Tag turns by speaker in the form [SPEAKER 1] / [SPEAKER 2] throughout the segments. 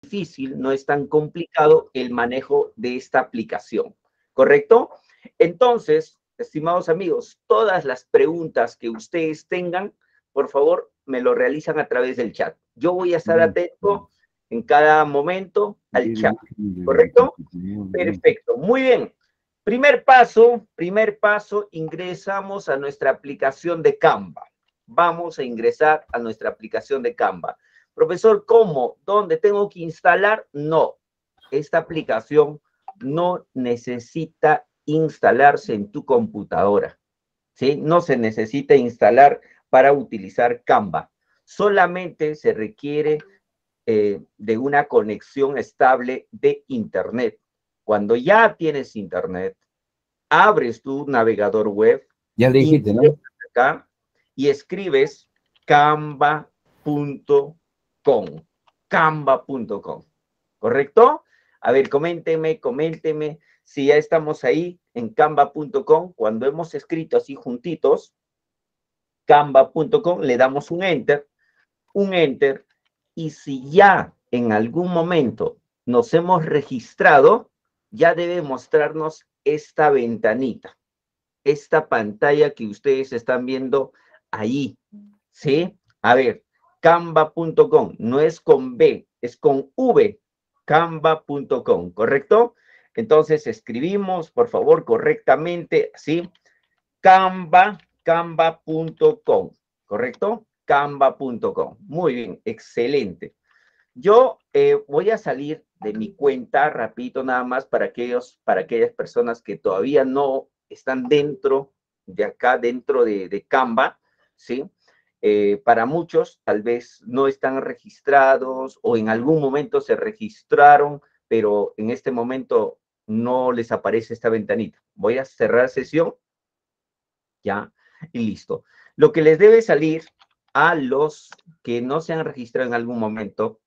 [SPEAKER 1] difícil, no es tan complicado el manejo de esta aplicación, ¿correcto? Entonces, estimados amigos, todas las preguntas que ustedes tengan, por favor, me lo realizan a través del chat. Yo voy a estar atento en cada momento al chat, ¿correcto? Perfecto, muy bien. Primer paso, ingresamos a nuestra aplicación de Canva. Vamos a ingresar a nuestra aplicación de Canva. Profesor, ¿cómo? ¿Dónde tengo que instalar? No, esta aplicación no necesita instalarse en tu computadora, ¿sí? No se necesita instalar para utilizar Canva. Solamente se requiere de una conexión estable de Internet. Cuando ya tienes Internet, abres tu navegador web,
[SPEAKER 2] ya le dijiste, ¿no?
[SPEAKER 1] Acá, y escribes canva.com, canva.com, ¿correcto? A ver, coméntenme si ya estamos ahí en canva.com. Cuando hemos escrito así juntitos, canva.com, le damos un enter, y si ya en algún momento nos hemos registrado, ya debe mostrarnos esta ventanita, esta pantalla que ustedes están viendo ahí, ¿sí? A ver, canva.com, no es con B, es con V, canva.com, ¿correcto? Entonces escribimos, por favor, correctamente, ¿sí? canva.com, ¿correcto? Canva.com. Muy bien, excelente. Yo voy a salir de mi cuenta rapidito nada más para aquellas personas que todavía no están dentro de acá, dentro de Canva, ¿sí? Para muchos tal vez no están registrados o en algún momento se registraron, pero en este momento no les aparece esta ventanita. Voy a cerrar sesión, ya, y listo. Lo que les debe salir a los que no se han registrado en algún momento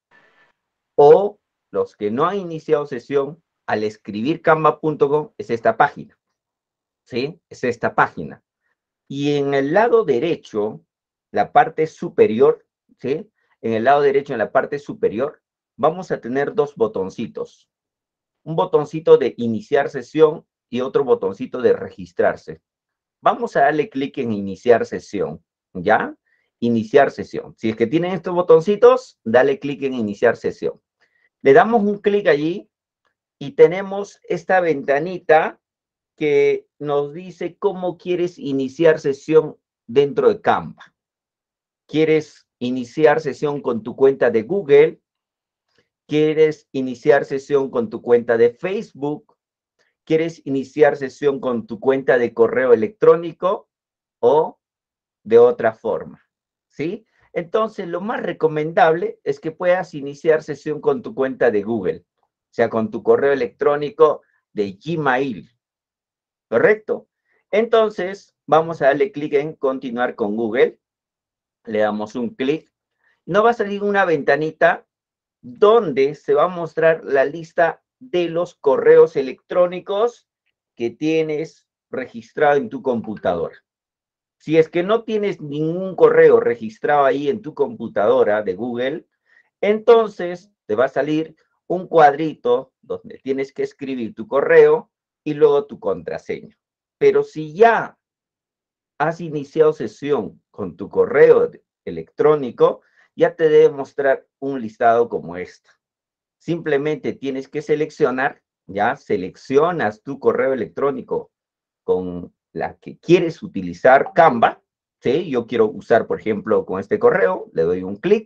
[SPEAKER 1] o los que no han iniciado sesión, al escribir canva.com es esta página, ¿sí? Es esta página. Y en el lado derecho, la parte superior, ¿sí? En el lado derecho, en la parte superior, vamos a tener dos botoncitos. Un botoncito de iniciar sesión y otro botoncito de registrarse. Vamos a darle clic en iniciar sesión, ¿ya? Iniciar sesión. Si es que tienen estos botoncitos, dale clic en iniciar sesión. Le damos un clic allí y tenemos esta ventanita que nos dice cómo quieres iniciar sesión dentro de Canva. ¿Quieres iniciar sesión con tu cuenta de Google? ¿Quieres iniciar sesión con tu cuenta de Facebook? ¿Quieres iniciar sesión con tu cuenta de correo electrónico o de otra forma? ¿Sí? Entonces, lo más recomendable es que puedas iniciar sesión con tu cuenta de Google, o sea, con tu correo electrónico de Gmail, ¿correcto? Entonces, vamos a darle clic en continuar con Google. Le damos un clic. Nos va a salir una ventanita donde se va a mostrar la lista de los correos electrónicos que tienes registrado en tu computadora. Si es que no tienes ningún correo registrado ahí en tu computadora de Google, entonces te va a salir un cuadrito donde tienes que escribir tu correo y luego tu contraseña. Pero si ya has iniciado sesión con tu correo electrónico, ya te debe mostrar un listado como este. Simplemente tienes que seleccionar, ya seleccionas tu correo electrónico con la que quieres utilizar Canva, ¿sí? Yo quiero usar, por ejemplo, con este correo, le doy un clic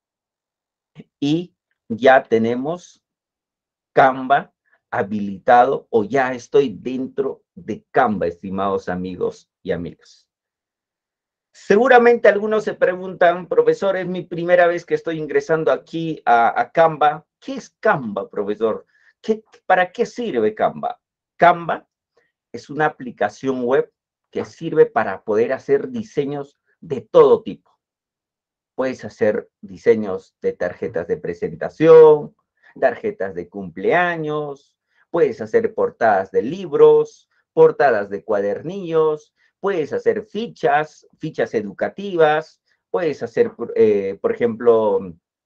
[SPEAKER 1] y ya tenemos Canva habilitado o ya estoy dentro de Canva, estimados amigos y amigas. Seguramente algunos se preguntan, profesor, es mi primera vez que estoy ingresando aquí a Canva. ¿Qué es Canva, profesor? ¿Para qué sirve Canva? Canva es una aplicación web que sirve para poder hacer diseños de todo tipo. Puedes hacer diseños de tarjetas de presentación, tarjetas de cumpleaños, puedes hacer portadas de libros, portadas de cuadernillos, puedes hacer fichas educativas, puedes hacer, por ejemplo,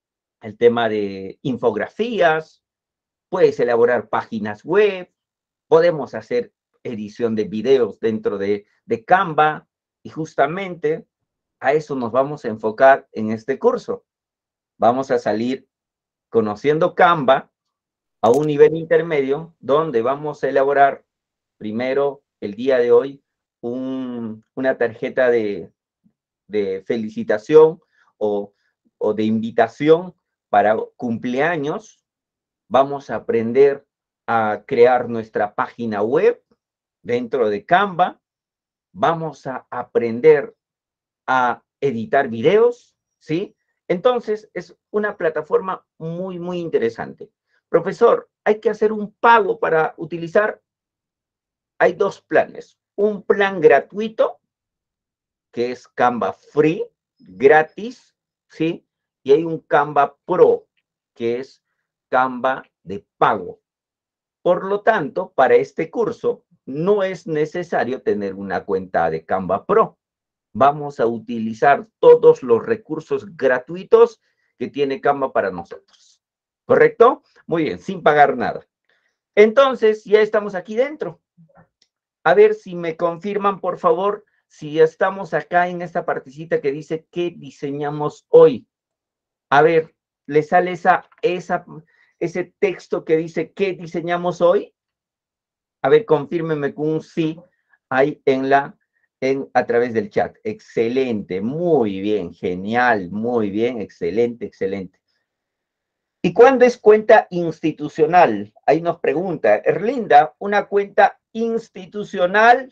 [SPEAKER 1] el tema de infografías, puedes elaborar páginas web, podemos hacer edición de videos dentro de Canva y justamente a eso nos vamos a enfocar en este curso. Vamos a salir conociendo Canva a un nivel intermedio donde vamos a elaborar primero el día de hoy una tarjeta de felicitación o de invitación para cumpleaños. Vamos a aprender a crear nuestra página web dentro de Canva. Vamos a aprender a editar videos, ¿sí? Entonces, es una plataforma muy, muy interesante. Profesor, ¿hay que hacer un pago para utilizar? Hay dos planes. Un plan gratuito, que es Canva Free, gratis, ¿sí? Y hay un Canva Pro, que es Canva de pago. Por lo tanto, para este curso no es necesario tener una cuenta de Canva Pro. Vamos a utilizar todos los recursos gratuitos que tiene Canva para nosotros. ¿Correcto? Muy bien, sin pagar nada. Entonces, ya estamos aquí dentro. A ver si me confirman, por favor, si estamos acá en esta partecita que dice ¿qué diseñamos hoy? A ver, ¿le sale ese texto que dice ¿qué diseñamos hoy? A ver, confírmeme con un sí ahí a través del chat. Excelente, muy bien, genial, muy bien, excelente, excelente. ¿Y cuándo es cuenta institucional? Ahí nos pregunta Erlinda, una cuenta institucional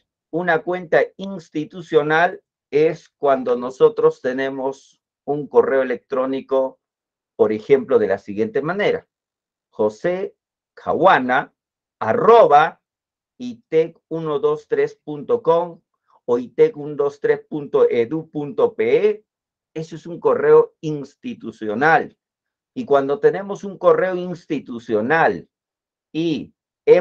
[SPEAKER 1] es cuando nosotros tenemos un correo electrónico, por ejemplo, de la siguiente manera: josekawana@itec123.com o itec123.edu.pe. Eso es un correo institucional. Y cuando tenemos un correo institucional y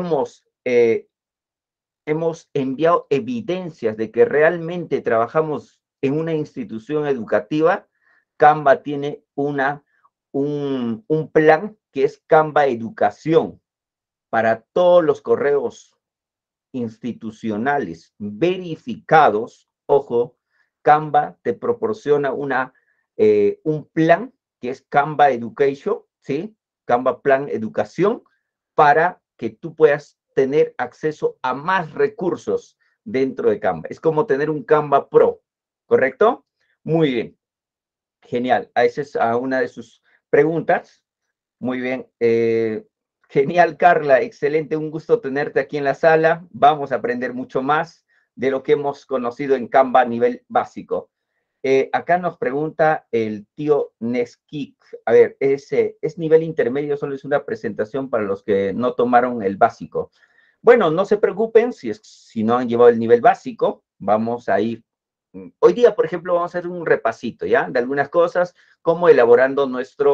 [SPEAKER 1] hemos enviado evidencias de que realmente trabajamos en una institución educativa, Canva tiene un plan que es Canva Educación para todos los correos institucionales verificados. Ojo, Canva te proporciona un plan que es Canva Education, ¿sí? Canva Plan Educación, para que tú puedas tener acceso a más recursos dentro de Canva. Es como tener un Canva Pro, ¿correcto? Muy bien, genial. Esa es una de sus preguntas. Muy bien. Genial, Carla. Excelente. Un gusto tenerte aquí en la sala. Vamos a aprender mucho más de lo que hemos conocido en Canva a nivel básico. Acá nos pregunta el tío Neskik. A ver, ¿es nivel intermedio? Solo es una presentación para los que no tomaron el básico. Bueno, no se preocupen si no han llevado el nivel básico. Vamos a ir. Hoy día, por ejemplo, vamos a hacer un repasito, ¿ya? De algunas cosas, como elaborando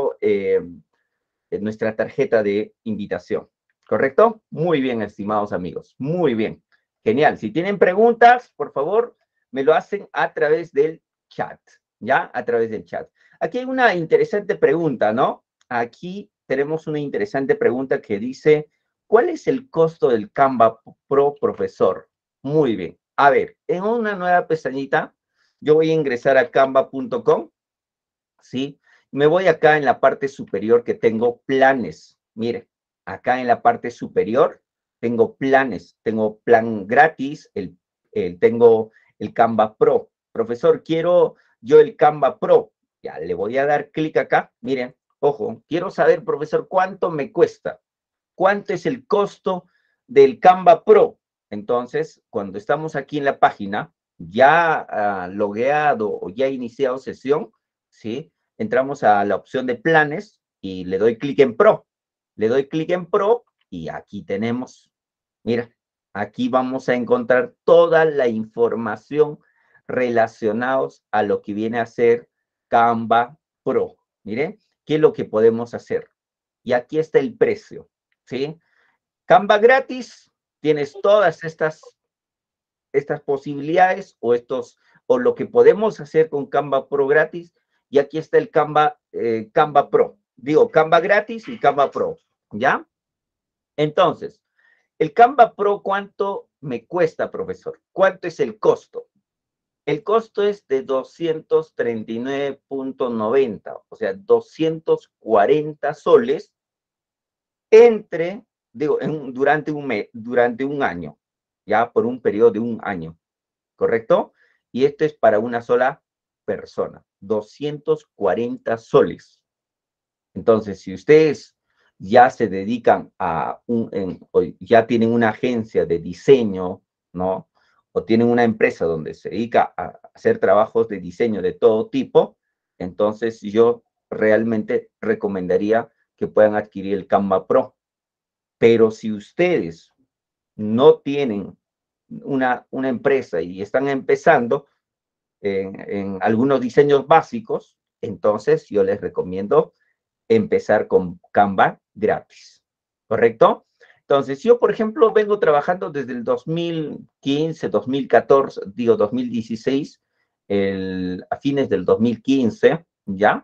[SPEAKER 1] nuestra tarjeta de invitación. ¿Correcto? Muy bien, estimados amigos. Muy bien. Genial. Si tienen preguntas, por favor, me lo hacen a través del chat. ¿Ya? A través del chat. Aquí hay una interesante pregunta, ¿no? Aquí tenemos una interesante pregunta que dice, ¿cuál es el costo del Canva Pro, profesor? Muy bien. A ver, en una nueva pestañita, yo voy a ingresar a canva.com, ¿sí? Me voy acá en la parte superior que tengo planes. Mire, acá en la parte superior tengo planes. Tengo plan gratis, tengo el Canva Pro. Profesor, quiero yo el Canva Pro. Ya, le voy a dar clic acá. Miren, ojo, quiero saber, profesor, cuánto me cuesta. ¿Cuánto es el costo del Canva Pro? Entonces, cuando estamos aquí en la página, ya logueado o ya iniciado sesión, ¿sí? Entramos a la opción de planes y le doy clic en Pro. Le doy clic en Pro y aquí tenemos, mira, aquí vamos a encontrar toda la información relacionados a lo que viene a ser Canva Pro. Miren, ¿qué es lo que podemos hacer? Y aquí está el precio, ¿sí? Canva gratis, tienes todas estas posibilidades o lo que podemos hacer con Canva Pro gratis. Y aquí está el Canva Pro. Digo, Canva gratis y Canva Pro, ¿ya? Entonces, el Canva Pro, ¿cuánto me cuesta, profesor? ¿Cuánto es el costo? El costo es de 239.90, o sea, 240 soles durante un mes, durante un año, ya por un periodo de un año, ¿correcto? Y esto es para una sola persona, 240 soles. Entonces, si ustedes ya se dedican o ya tienen una agencia de diseño, ¿no? O tienen una empresa donde se dedica a hacer trabajos de diseño de todo tipo, entonces yo realmente recomendaría que puedan adquirir el Canva Pro. Pero si ustedes no tienen una empresa y están empezando en algunos diseños básicos, entonces yo les recomiendo empezar con Canva gratis, ¿correcto? Entonces, yo, por ejemplo, vengo trabajando desde el 2015, 2014, digo 2016, a fines del 2015, ¿ya?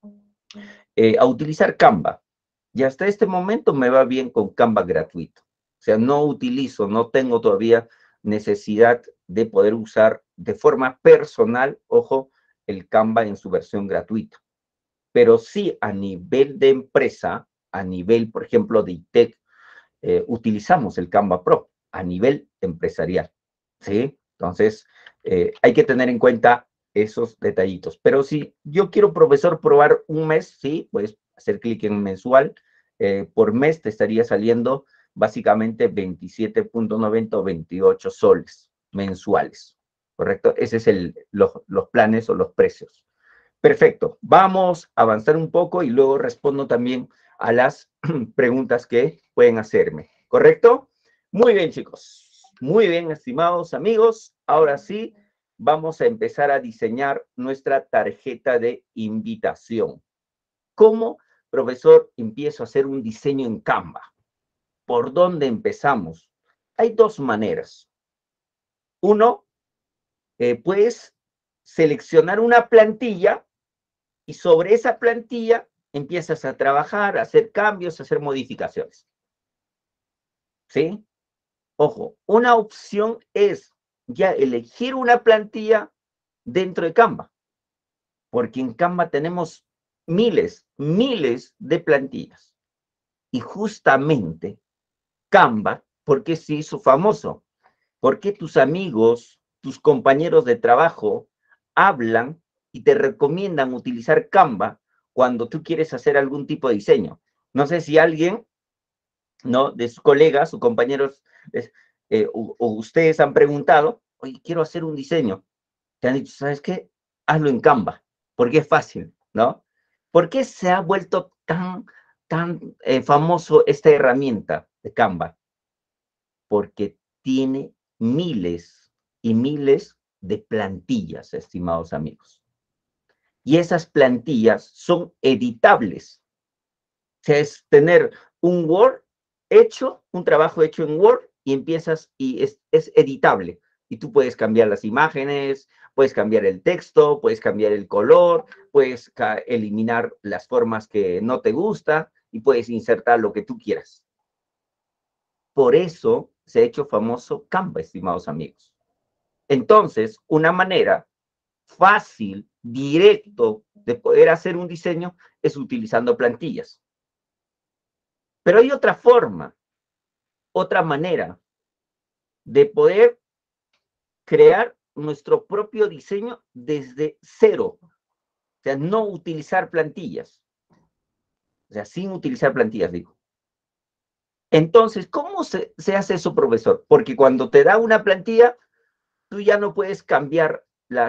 [SPEAKER 1] A utilizar Canva. Y hasta este momento me va bien con Canva gratuito. O sea, no tengo todavía necesidad de poder usar de forma personal, ojo, el Canva en su versión gratuita. Pero sí a nivel de empresa, a nivel, por ejemplo, de ITEC, utilizamos el Canva Pro a nivel empresarial, ¿sí? Entonces, hay que tener en cuenta esos detallitos. Pero si yo quiero, profesor, probar un mes, sí, puedes hacer clic en mensual. Por mes te estaría saliendo básicamente 27.90 o 28 soles mensuales, ¿correcto? Ese es los planes o los precios. Perfecto, vamos a avanzar un poco y luego respondo también a las preguntas que pueden hacerme, ¿correcto? Muy bien, chicos. Muy bien, estimados amigos. Ahora sí, vamos a empezar a diseñar nuestra tarjeta de invitación. ¿Cómo, profesor, empiezo a hacer un diseño en Canva? ¿Por dónde empezamos? Hay dos maneras. Uno, puedes seleccionar una plantilla y sobre esa plantilla empiezas a trabajar, a hacer cambios, a hacer modificaciones. ¿Sí? Ojo, una opción es ya elegir una plantilla dentro de Canva, porque en Canva tenemos miles de plantillas. Y justamente Canva, ¿por qué se hizo famoso? Porque tus amigos, tus compañeros de trabajo hablan y te recomiendan utilizar Canva cuando tú quieres hacer algún tipo de diseño. No sé si alguien, ¿no? De sus colegas o compañeros o ustedes han preguntado, oye, quiero hacer un diseño. Te han dicho, ¿sabes qué? Hazlo en Canva, porque es fácil, ¿no? ¿Por qué se ha vuelto tan famoso esta herramienta de Canva? Porque tiene miles y miles de plantillas, estimados amigos. Y esas plantillas son editables. O sea, es tener un Word hecho, un trabajo hecho en Word y empiezas y es editable. Y tú puedes cambiar las imágenes, puedes cambiar el texto, puedes cambiar el color, puedes eliminar las formas que no te gusta y puedes insertar lo que tú quieras. Por eso se ha hecho famoso Canva, estimados amigos. Entonces, una manera fácil, directo de poder hacer un diseño es utilizando plantillas. Pero hay otra forma, otra manera de poder crear nuestro propio diseño desde cero. O sea, no utilizar plantillas. O sea, sin utilizar plantillas, digo. Entonces, ¿cómo se hace eso, profesor? Porque cuando te da una plantilla, tú ya no puedes cambiar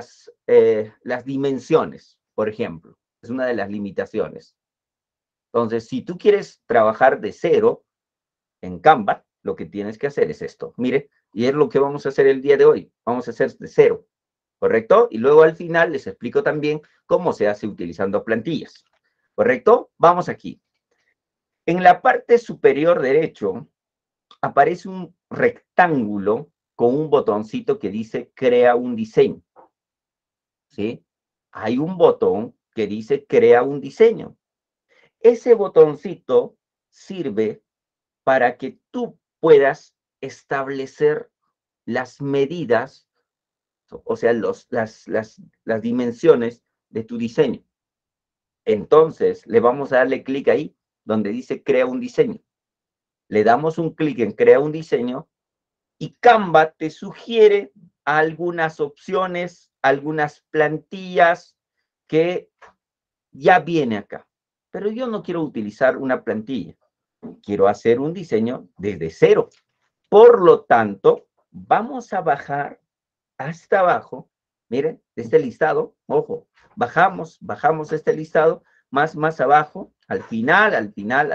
[SPEAKER 1] las dimensiones, por ejemplo. Es una de las limitaciones. Entonces, si tú quieres trabajar de cero en Canva, lo que tienes que hacer es esto. Mire, y es lo que vamos a hacer el día de hoy. Vamos a hacer de cero, ¿correcto? Y luego al final les explico también cómo se hace utilizando plantillas, ¿correcto? Vamos aquí. En la parte superior derecho aparece un rectángulo con un botoncito que dice crea un diseño. ¿Sí? Hay un botón que dice crea un diseño. Ese botoncito sirve para que tú puedas establecer las medidas, o sea, las dimensiones de tu diseño. Entonces, le vamos a darle clic ahí donde dice crea un diseño. Le damos un clic en crea un diseño y Canva te sugiere algunas opciones, algunas plantillas que ya viene acá. Pero yo no quiero utilizar una plantilla. Quiero hacer un diseño desde cero. Por lo tanto, vamos a bajar hasta abajo. Miren, este listado, ojo, bajamos este listado, más abajo, al final.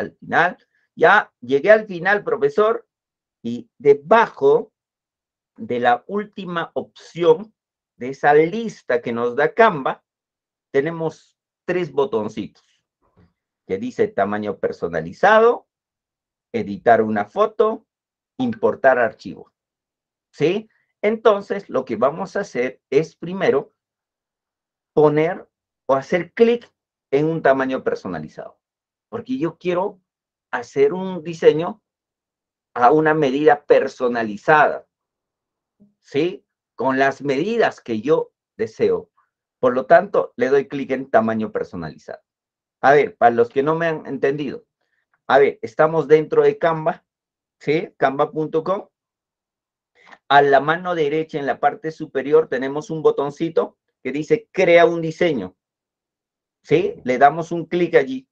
[SPEAKER 1] Ya llegué al final, profesor, y debajo de la última opción de esa lista que nos da Canva, tenemos 3 botoncitos que dice tamaño personalizado, editar una foto, importar archivo. ¿Sí? Entonces, lo que vamos a hacer es primero poner o hacer clic en un tamaño personalizado, porque yo quiero hacer un diseño a una medida personalizada, ¿sí? Con las medidas que yo deseo. Por lo tanto, le doy clic en tamaño personalizado. A ver, para los que no me han entendido, a ver, estamos dentro de Canva, ¿sí? Canva.com. A la mano derecha, en la parte superior, tenemos un botoncito que dice crea un diseño, ¿sí? Le damos un clic allí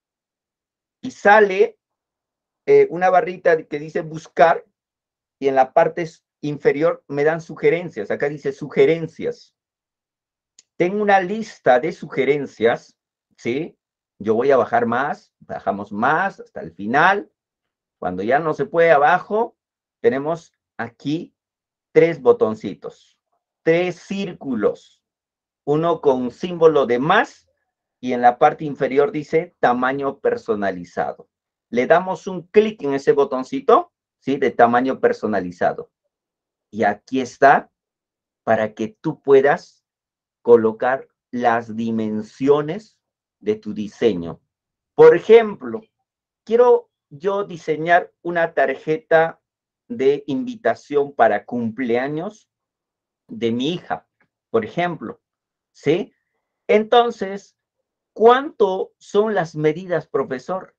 [SPEAKER 1] y sale una barrita que dice buscar y en la parte inferior me dan sugerencias. Acá dice sugerencias. Tengo una lista de sugerencias, ¿sí? Yo voy a bajar más, bajamos más hasta el final. Cuando ya no se puede abajo, tenemos aquí 3 botoncitos, 3 círculos, uno con símbolo de más y en la parte inferior dice tamaño personalizado. Le damos un clic en ese botoncito, ¿sí? De tamaño personalizado. Y aquí está para que tú puedas colocar las dimensiones de tu diseño. Por ejemplo, quiero yo diseñar una tarjeta de invitación para cumpleaños de mi hija, por ejemplo, ¿sí? Entonces, ¿cuánto son las medidas, profesor?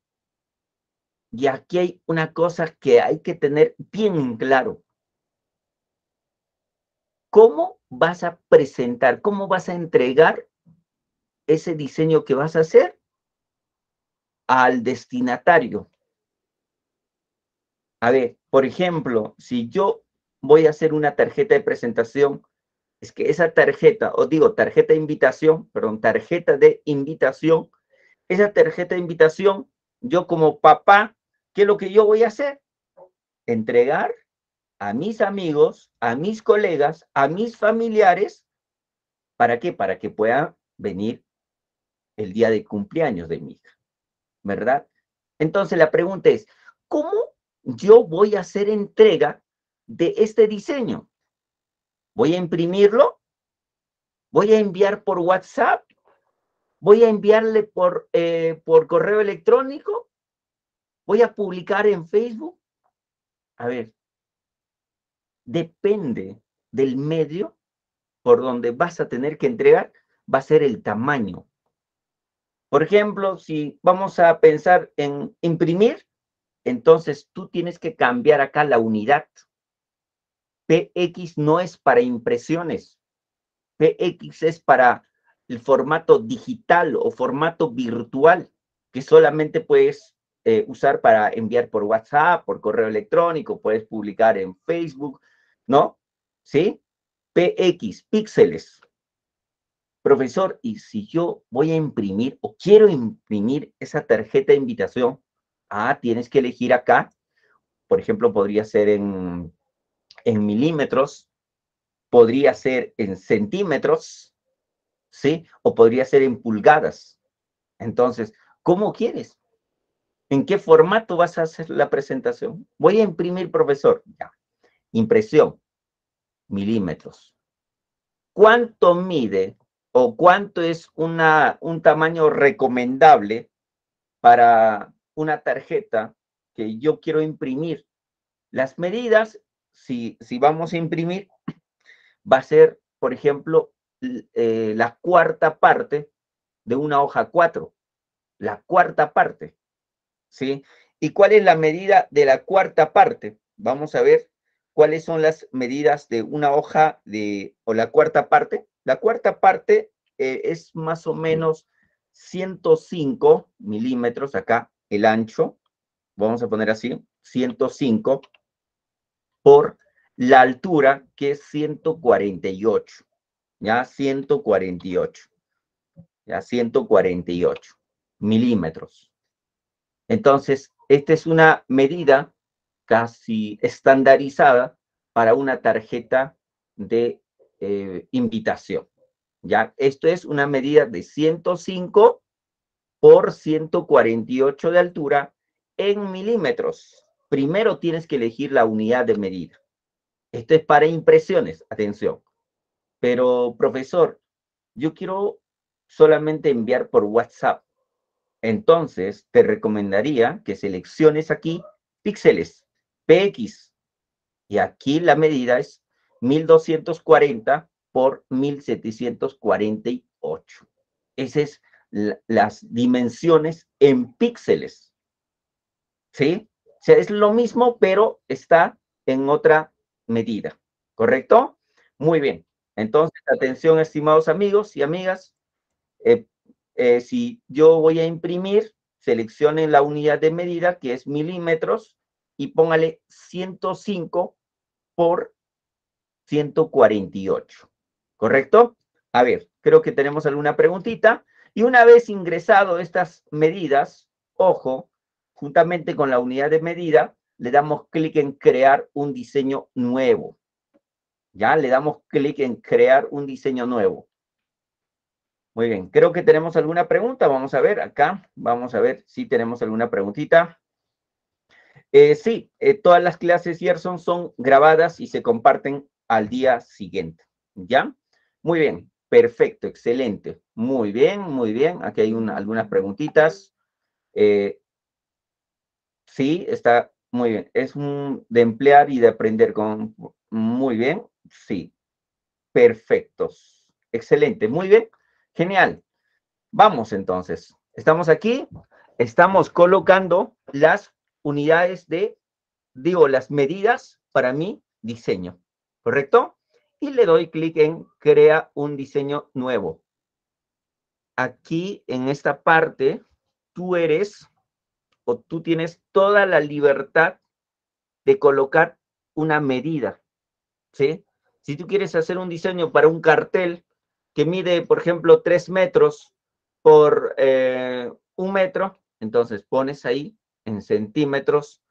[SPEAKER 1] Y aquí hay una cosa que hay que tener bien claro. ¿Cómo vas a presentar, cómo vas a entregar ese diseño que vas a hacer al destinatario? A ver, por ejemplo, si yo voy a hacer una tarjeta de presentación, es que esa tarjeta, o digo tarjeta de invitación, perdón, tarjeta de invitación, esa tarjeta de invitación, yo como papá, ¿qué es lo que yo voy a hacer? Entregar a mis amigos, a mis colegas, a mis familiares, ¿para qué? Para que puedan venir el día de cumpleaños de mi hija, ¿verdad? Entonces la pregunta es, ¿cómo yo voy a hacer entrega de este diseño? ¿Voy a imprimirlo? ¿Voy a enviar por WhatsApp? ¿Voy a enviarle por correo electrónico? ¿Voy a publicar en Facebook? A ver, depende del medio por donde vas a tener que entregar, va a ser el tamaño. Por ejemplo, si vamos a pensar en imprimir, entonces tú tienes que cambiar acá la unidad. PX no es para impresiones. PX es para el formato digital o formato virtual, que solamente puedes usar para enviar por WhatsApp, por correo electrónico, puedes publicar en Facebook, ¿no? ¿Sí? PX, píxeles. Profesor, y si yo voy a imprimir o quiero imprimir esa tarjeta de invitación, tienes que elegir acá, por ejemplo, podría ser en milímetros, podría ser en centímetros, ¿sí? O podría ser en pulgadas. Entonces, ¿cómo quieres? ¿En qué formato vas a hacer la presentación? Voy a imprimir, profesor. Ya. Impresión, milímetros. ¿Cuánto mide o cuánto es un tamaño recomendable para una tarjeta que yo quiero imprimir. Las medidas, si vamos a imprimir, va a ser, por ejemplo, la cuarta parte de una hoja 4. La cuarta parte, ¿sí? ¿Y cuál es la medida de la cuarta parte? Vamos a ver cuáles son las medidas de una hoja o la cuarta parte. La cuarta parte es más o menos 105 milímetros acá, el ancho. Vamos a poner así, 105 por la altura, que es 148. Ya 148. Ya 148 milímetros. Entonces, esta es una medida casi estandarizada para una tarjeta de invitación. ¿Ya? Esto es una medida de 105 por 148 de altura en milímetros. Primero tienes que elegir la unidad de medida. Esto es para impresiones, atención. Pero, profesor, yo quiero solamente enviar por WhatsApp. Entonces, te recomendaría que selecciones aquí píxeles, PX. Y aquí la medida es 1240 por 1748. Esas es las dimensiones en píxeles. ¿Sí? O sea, es lo mismo, pero está en otra medida. ¿Correcto? Muy bien. Entonces, atención, estimados amigos y amigas. Si yo voy a imprimir, seleccionen la unidad de medida, que es milímetros, y póngale 105 por 148. ¿Correcto? A ver, creo que tenemos alguna preguntita. Y una vez ingresado estas medidas, ojo, juntamente con la unidad de medida, le damos clic en crear un diseño nuevo. Ya, le damos clic en crear un diseño nuevo. Muy bien, creo que tenemos alguna pregunta. Vamos a ver acá, vamos a ver si tenemos alguna preguntita. Sí, todas las clases Gerson son grabadas y se comparten al día siguiente. ¿Ya? Muy bien, perfecto, excelente. Muy bien, muy bien. Aquí hay algunas preguntitas. Sí, está muy bien. Es de emplear y de aprender con... Muy bien, sí. Perfectos. Excelente, muy bien. Genial. Vamos entonces. Estamos aquí. Estamos colocando las unidades las medidas para mi diseño. ¿Correcto? Y le doy clic en crea un diseño nuevo. Aquí en esta parte, tú tienes toda la libertad de colocar una medida, ¿sí? Si tú quieres hacer un diseño para un cartel que mide, por ejemplo, 3 metros por 1 metro, entonces pones ahí en centímetros,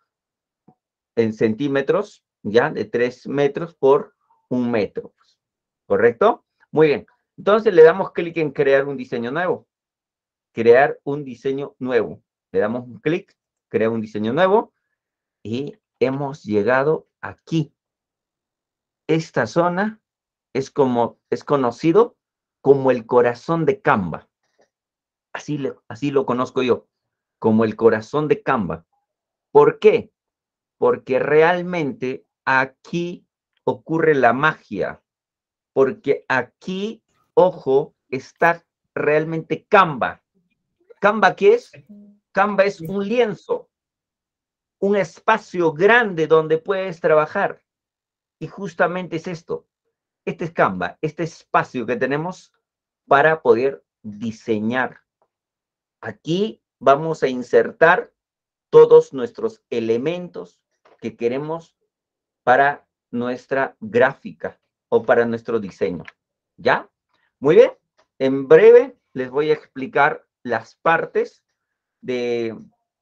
[SPEAKER 1] ya, de 3 metros por 1 metro, ¿correcto? Muy bien. Entonces le damos clic en crear un diseño nuevo. Crear un diseño nuevo. Le damos un clic, crear un diseño nuevo y hemos llegado aquí. Esta zona es conocido como el corazón de Canva. Así lo conozco yo, como el corazón de Canva. ¿Por qué? Porque realmente aquí ocurre la magia. Porque aquí, ojo, está realmente Canva. ¿Canva qué es? Canva es un lienzo, un espacio grande donde puedes trabajar. Y justamente es esto. Este es Canva, este espacio que tenemos para poder diseñar. Aquí vamos a insertar todos nuestros elementos que queremos para nuestra gráfica o para nuestro diseño. ¿Ya? Muy bien. En breve les voy a explicar las partes de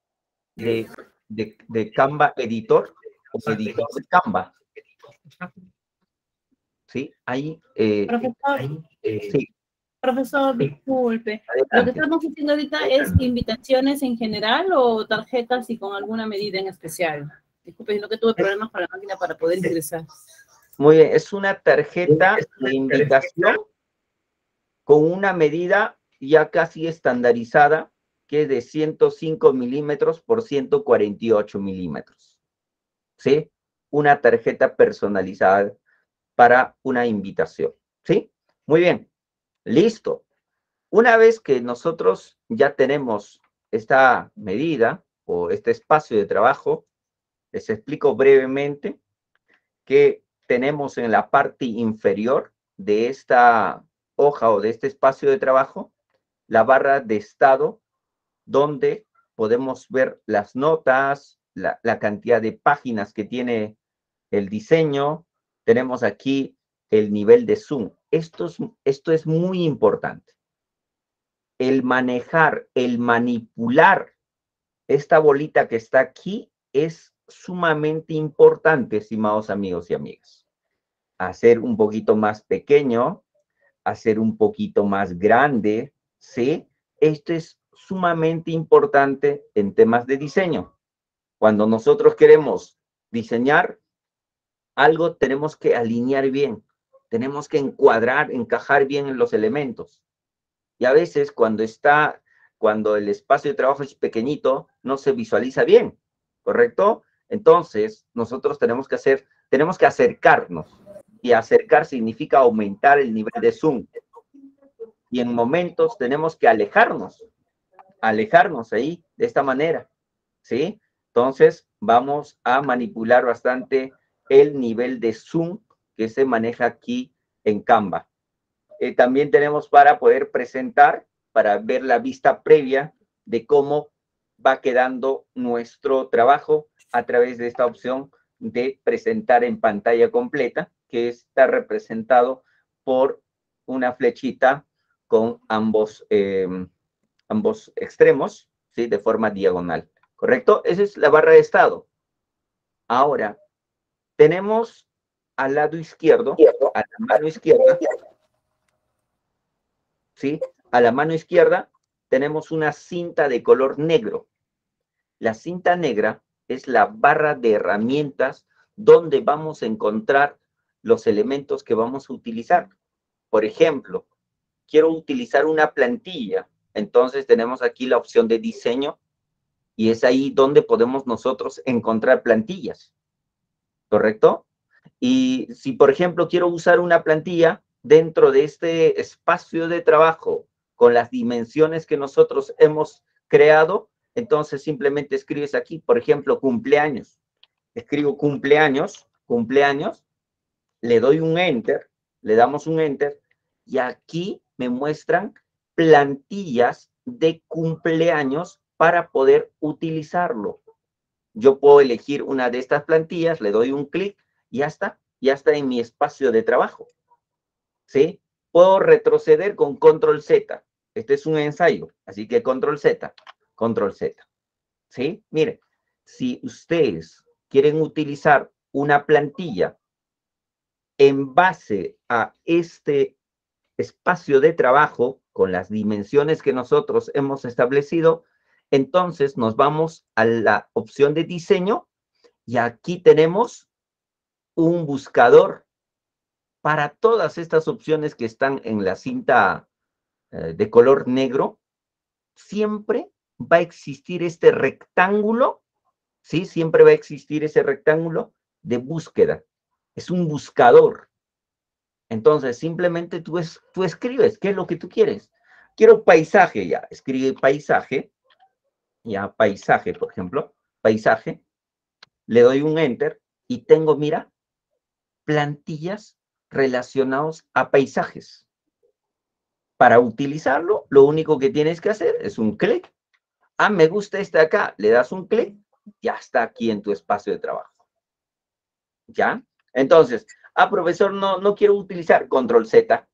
[SPEAKER 1] Canva Editor o editor de Canva. ¿Sí? Ahí.
[SPEAKER 2] Profesor,
[SPEAKER 1] Sí.
[SPEAKER 2] profesor, disculpe.
[SPEAKER 1] Adelante.
[SPEAKER 2] Lo que estamos haciendo ahorita es invitaciones en general o tarjetas y con alguna medida en especial. Disculpe, sino que tuve problemas con la máquina para poder ingresar.
[SPEAKER 1] Muy bien, es una tarjeta de invitación con una medida ya casi estandarizada que es de 105 milímetros por 148 milímetros. ¿Sí? Una tarjeta personalizada para una invitación. ¿Sí? Muy bien. Listo. Una vez que nosotros ya tenemos esta medida o este espacio de trabajo, les explico brevemente que tenemos en la parte inferior de esta hoja o de este espacio de trabajo la barra de estado, donde podemos ver las notas, la cantidad de páginas que tiene el diseño. Tenemos aquí el nivel de zoom. Esto es muy importante. El manejar, el manipular esta bolita que está aquí es sumamente importante, estimados amigos y amigas. Hacer un poquito más pequeño, hacer un poquito más grande, ¿sí? Esto es sumamente importante en temas de diseño. Cuando nosotros queremos diseñar algo, tenemos que alinear bien, tenemos que encuadrar, encajar bien en los elementos. Y a veces cuando el espacio de trabajo es pequeñito, no se visualiza bien, ¿correcto? Entonces, nosotros tenemos que acercarnos. Y acercar significa aumentar el nivel de zoom. Y en momentos tenemos que alejarnos ahí, de esta manera, ¿sí? Entonces, vamos a manipular bastante el nivel de zoom que se maneja aquí en Canva. También tenemos para poder presentar, para ver la vista previa de cómo va quedando nuestro trabajo a través de esta opción de presentar en pantalla completa, que está representado por una flechita con ambos extremos, ¿sí? De forma diagonal, ¿correcto? Esa es la barra de estado. Ahora, tenemos al lado izquierdo, a la mano izquierda, ¿sí? A la mano izquierda tenemos una cinta de color negro. La cinta negra es la barra de herramientas donde vamos a encontrar los elementos que vamos a utilizar. Por ejemplo, quiero utilizar una plantilla. Entonces tenemos aquí la opción de diseño y es ahí donde podemos nosotros encontrar plantillas, ¿correcto? Y si, por ejemplo, quiero usar una plantilla dentro de este espacio de trabajo con las dimensiones que nosotros hemos creado, entonces simplemente escribes aquí, por ejemplo, cumpleaños. Escribo cumpleaños, le doy un enter, le damos un enter, y aquí me muestran plantillas de cumpleaños para poder utilizarlo. Yo puedo elegir una de estas plantillas, le doy un clic y ya está en mi espacio de trabajo, ¿sí? Puedo retroceder con control Z. Este es un ensayo, así que control Z, ¿sí? Mire, si ustedes quieren utilizar una plantilla en base a este espacio de trabajo con las dimensiones que nosotros hemos establecido, entonces nos vamos a la opción de diseño y aquí tenemos un buscador para todas estas opciones que están en la cinta de color negro. Siempre va a existir este rectángulo, ¿sí? Siempre va a existir ese rectángulo de búsqueda. Es un buscador. Entonces, simplemente tú escribes qué es lo que tú quieres. Quiero paisaje, ya. Escribe paisaje. Ya, paisaje, por ejemplo. Paisaje. Le doy un enter y tengo, mira, plantillas relacionados a paisajes. Para utilizarlo, lo único que tienes que hacer es un clic. Ah, me gusta este acá. Le das un clic, ya está aquí en tu espacio de trabajo. ¿Ya? Entonces, profesor, no quiero utilizar control Z,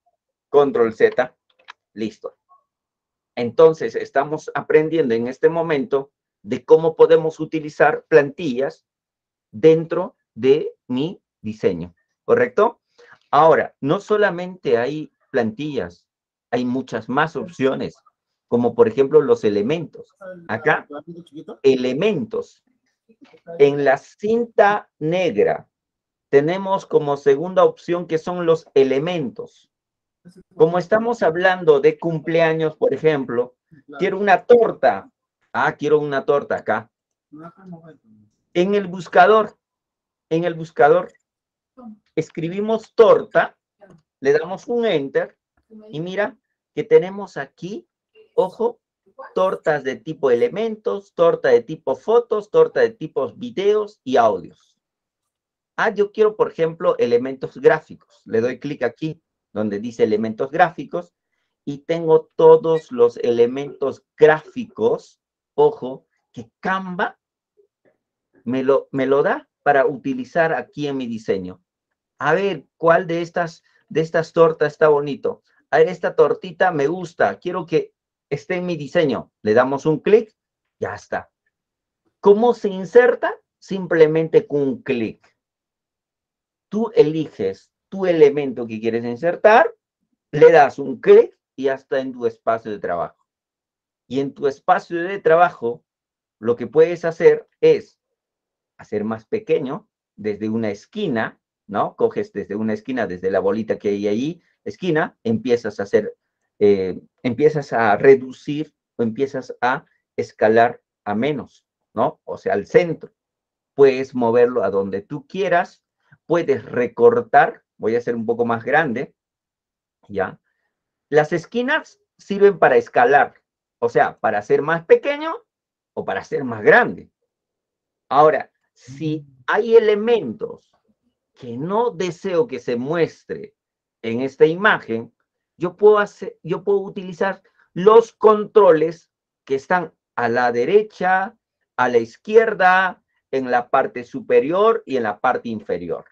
[SPEAKER 1] listo. Entonces, estamos aprendiendo en este momento de cómo podemos utilizar plantillas dentro de mi diseño, ¿correcto? Ahora, no solamente hay plantillas, hay muchas más opciones, como por ejemplo los elementos. Acá, elementos. En la cinta negra tenemos como segunda opción que son los elementos. Como estamos hablando de cumpleaños, por ejemplo, quiero una torta. Ah, quiero una torta acá. En el buscador, escribimos torta, le damos un enter y mira que tenemos aquí, ojo, tortas de tipo elementos, torta de tipo fotos, torta de tipos videos y audios. Ah, yo quiero, por ejemplo, elementos gráficos. Le doy clic aquí donde dice elementos gráficos y tengo todos los elementos gráficos, ojo, que Canva me lo da para utilizar aquí en mi diseño. A ver, ¿cuál de estas tortas está bonito? A ver, esta tortita me gusta, quiero que esté en mi diseño. Le damos un clic, ya está. ¿Cómo se inserta? Simplemente con un clic. Tú eliges tu elemento que quieres insertar, le das un clic y ya está en tu espacio de trabajo. Y en tu espacio de trabajo, lo que puedes hacer es hacer más pequeño desde una esquina, ¿no? Coges desde una esquina, desde la bolita que hay ahí, esquina, empiezas a hacer, empiezas a reducir o empiezas a escalar a menos, ¿no? O sea, al centro. Puedes moverlo a donde tú quieras, puedes recortar, voy a hacer un poco más grande, ¿ya? Las esquinas sirven para escalar, o sea, para hacer más pequeño o para hacer más grande. Ahora, si hay elementos que no deseo que se muestre en esta imagen, yo puedo utilizar los controles que están a la derecha, a la izquierda, en la parte superior y en la parte inferior.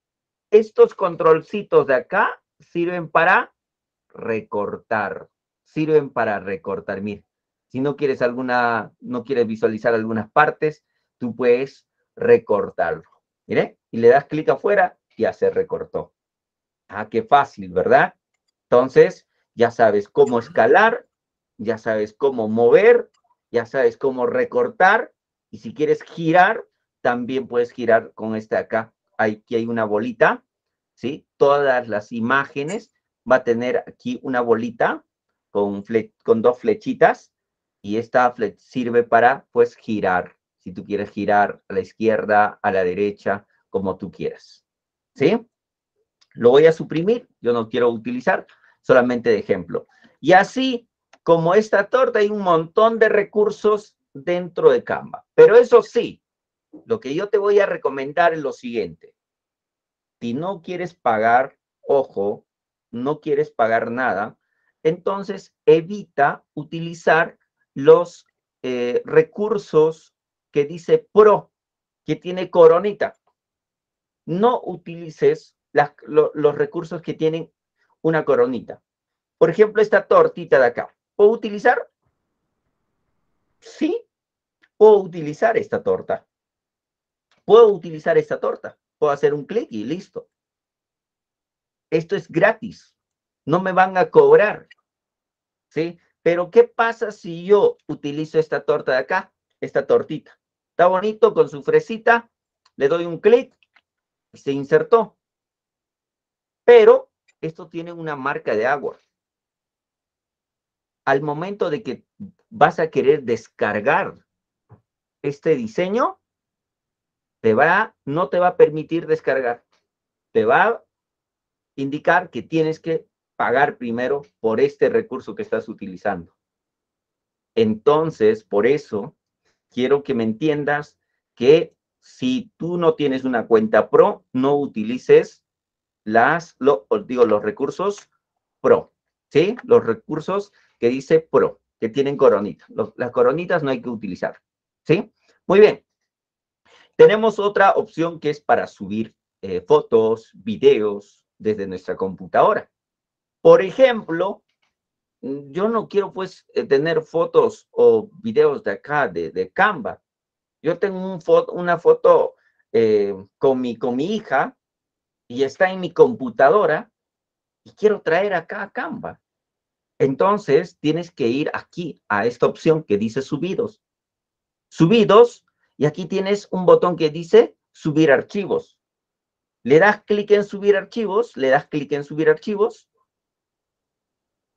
[SPEAKER 1] Estos controlcitos de acá sirven para recortar. Sirven para recortar. Mira, si no quieres no quieres visualizar algunas partes, tú puedes recortarlo. Mire, y le das clic afuera y ya se recortó. Ah, qué fácil, ¿verdad? Entonces, ya sabes cómo escalar, ya sabes cómo mover, ya sabes cómo recortar, y si quieres girar, también puedes girar con esta acá. Aquí hay una bolita, ¿sí? Todas las imágenes va a tener aquí una bolita con dos flechitas, y esta sirve para, pues, girar. Si tú quieres girar a la izquierda, a la derecha, como tú quieras, ¿sí? Lo voy a suprimir, yo no quiero utilizar, solamente de ejemplo. Y así, como esta torta, hay un montón de recursos dentro de Canva. Pero eso sí, lo que yo te voy a recomendar es lo siguiente. Si no quieres pagar, ojo, no quieres pagar nada, entonces evita utilizar los recursos que dice Pro, que tiene coronita. No utilices los recursos que tienen una coronita. Por ejemplo, esta tortita de acá. ¿Puedo utilizar? Sí, puedo utilizar esta torta. Puedo utilizar esta torta. Puedo hacer un clic y listo. Esto es gratis. No me van a cobrar. ¿Sí? Pero ¿qué pasa si yo utilizo esta torta de acá? Esta tortita. Está bonito con su fresita. Le doy un clic y se insertó. Pero esto tiene una marca de agua. Al momento de que vas a querer descargar este diseño, no te va a permitir descargar. Te va a indicar que tienes que pagar primero por este recurso que estás utilizando. Entonces, por eso, quiero que me entiendas que si tú no tienes una cuenta Pro, no utilices los recursos Pro, ¿sí? Los recursos que dice Pro, que tienen coronita. Las coronitas no hay que utilizar, ¿sí? Muy bien. Tenemos otra opción que es para subir fotos, videos desde nuestra computadora. Por ejemplo, yo no quiero pues tener fotos o videos de acá, de Canva. Yo tengo una foto con mi hija y está en mi computadora y quiero traer acá a Canva. Entonces, tienes que ir aquí a esta opción que dice subidos. Subidos, y aquí tienes un botón que dice subir archivos. Le das clic en subir archivos, le das clic en subir archivos,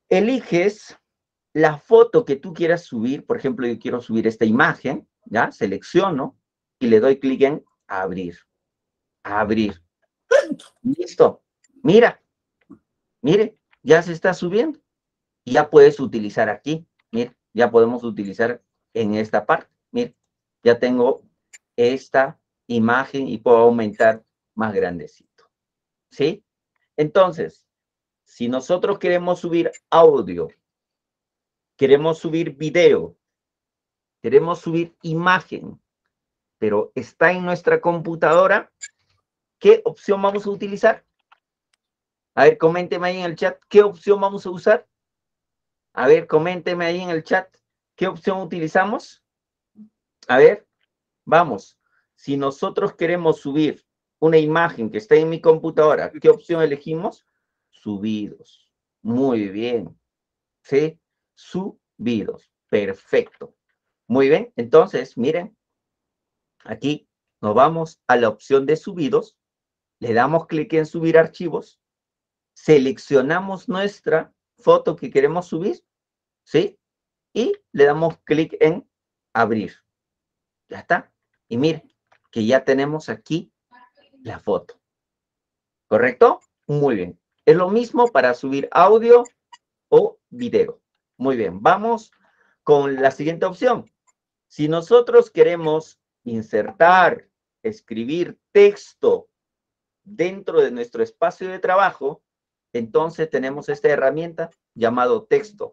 [SPEAKER 1] eliges la foto que tú quieras subir. Por ejemplo, yo quiero subir esta imagen, ¿ya? Selecciono y le doy clic en abrir. Abrir. Listo. Mira, mire, ya se está subiendo. Y ya puedes utilizar aquí. Mire, ya podemos utilizar en esta parte. Mire, ya tengo esta imagen y puedo aumentar más grandecito. ¿Sí? Entonces, si nosotros queremos subir audio, queremos subir video, queremos subir imagen, pero está en nuestra computadora, ¿qué opción vamos a utilizar? A ver, coménteme ahí en el chat, ¿qué opción vamos a usar? A ver, coménteme ahí en el chat, ¿qué opción utilizamos? A ver, vamos. Si nosotros queremos subir una imagen que está en mi computadora, ¿qué opción elegimos? Subidos. Muy bien. ¿Sí? Subidos. Perfecto. Muy bien. Entonces, miren, aquí nos vamos a la opción de subidos, le damos clic en subir archivos, seleccionamos nuestra foto que queremos subir, ¿sí? Y le damos clic en abrir. Ya está. Y miren que ya tenemos aquí la foto. ¿Correcto? Muy bien. Es lo mismo para subir audio o video. Muy bien. Vamos con la siguiente opción. Si nosotros queremos insertar, escribir texto dentro de nuestro espacio de trabajo, entonces tenemos esta herramienta llamado texto.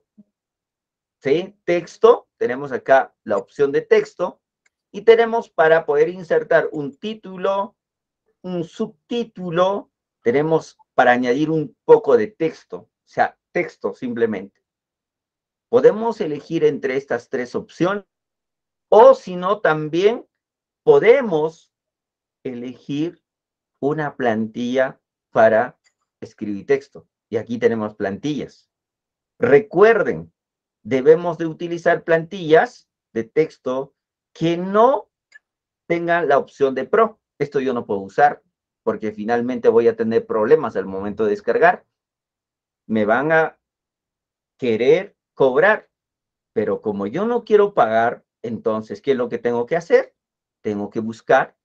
[SPEAKER 1] ¿Sí? Texto, tenemos acá la opción de texto y tenemos para poder insertar un título, un subtítulo, tenemos para añadir un poco de texto, o sea, texto simplemente. Podemos elegir entre estas tres opciones o si no, también podemos elegir una plantilla para escribir texto. Y aquí tenemos plantillas. Recuerden, debemos de utilizar plantillas de texto que no tengan la opción de Pro. Esto yo no puedo usar porque finalmente voy a tener problemas al momento de descargar. Me van a querer cobrar, pero como yo no quiero pagar, entonces, ¿qué es lo que tengo que hacer? Tengo que buscar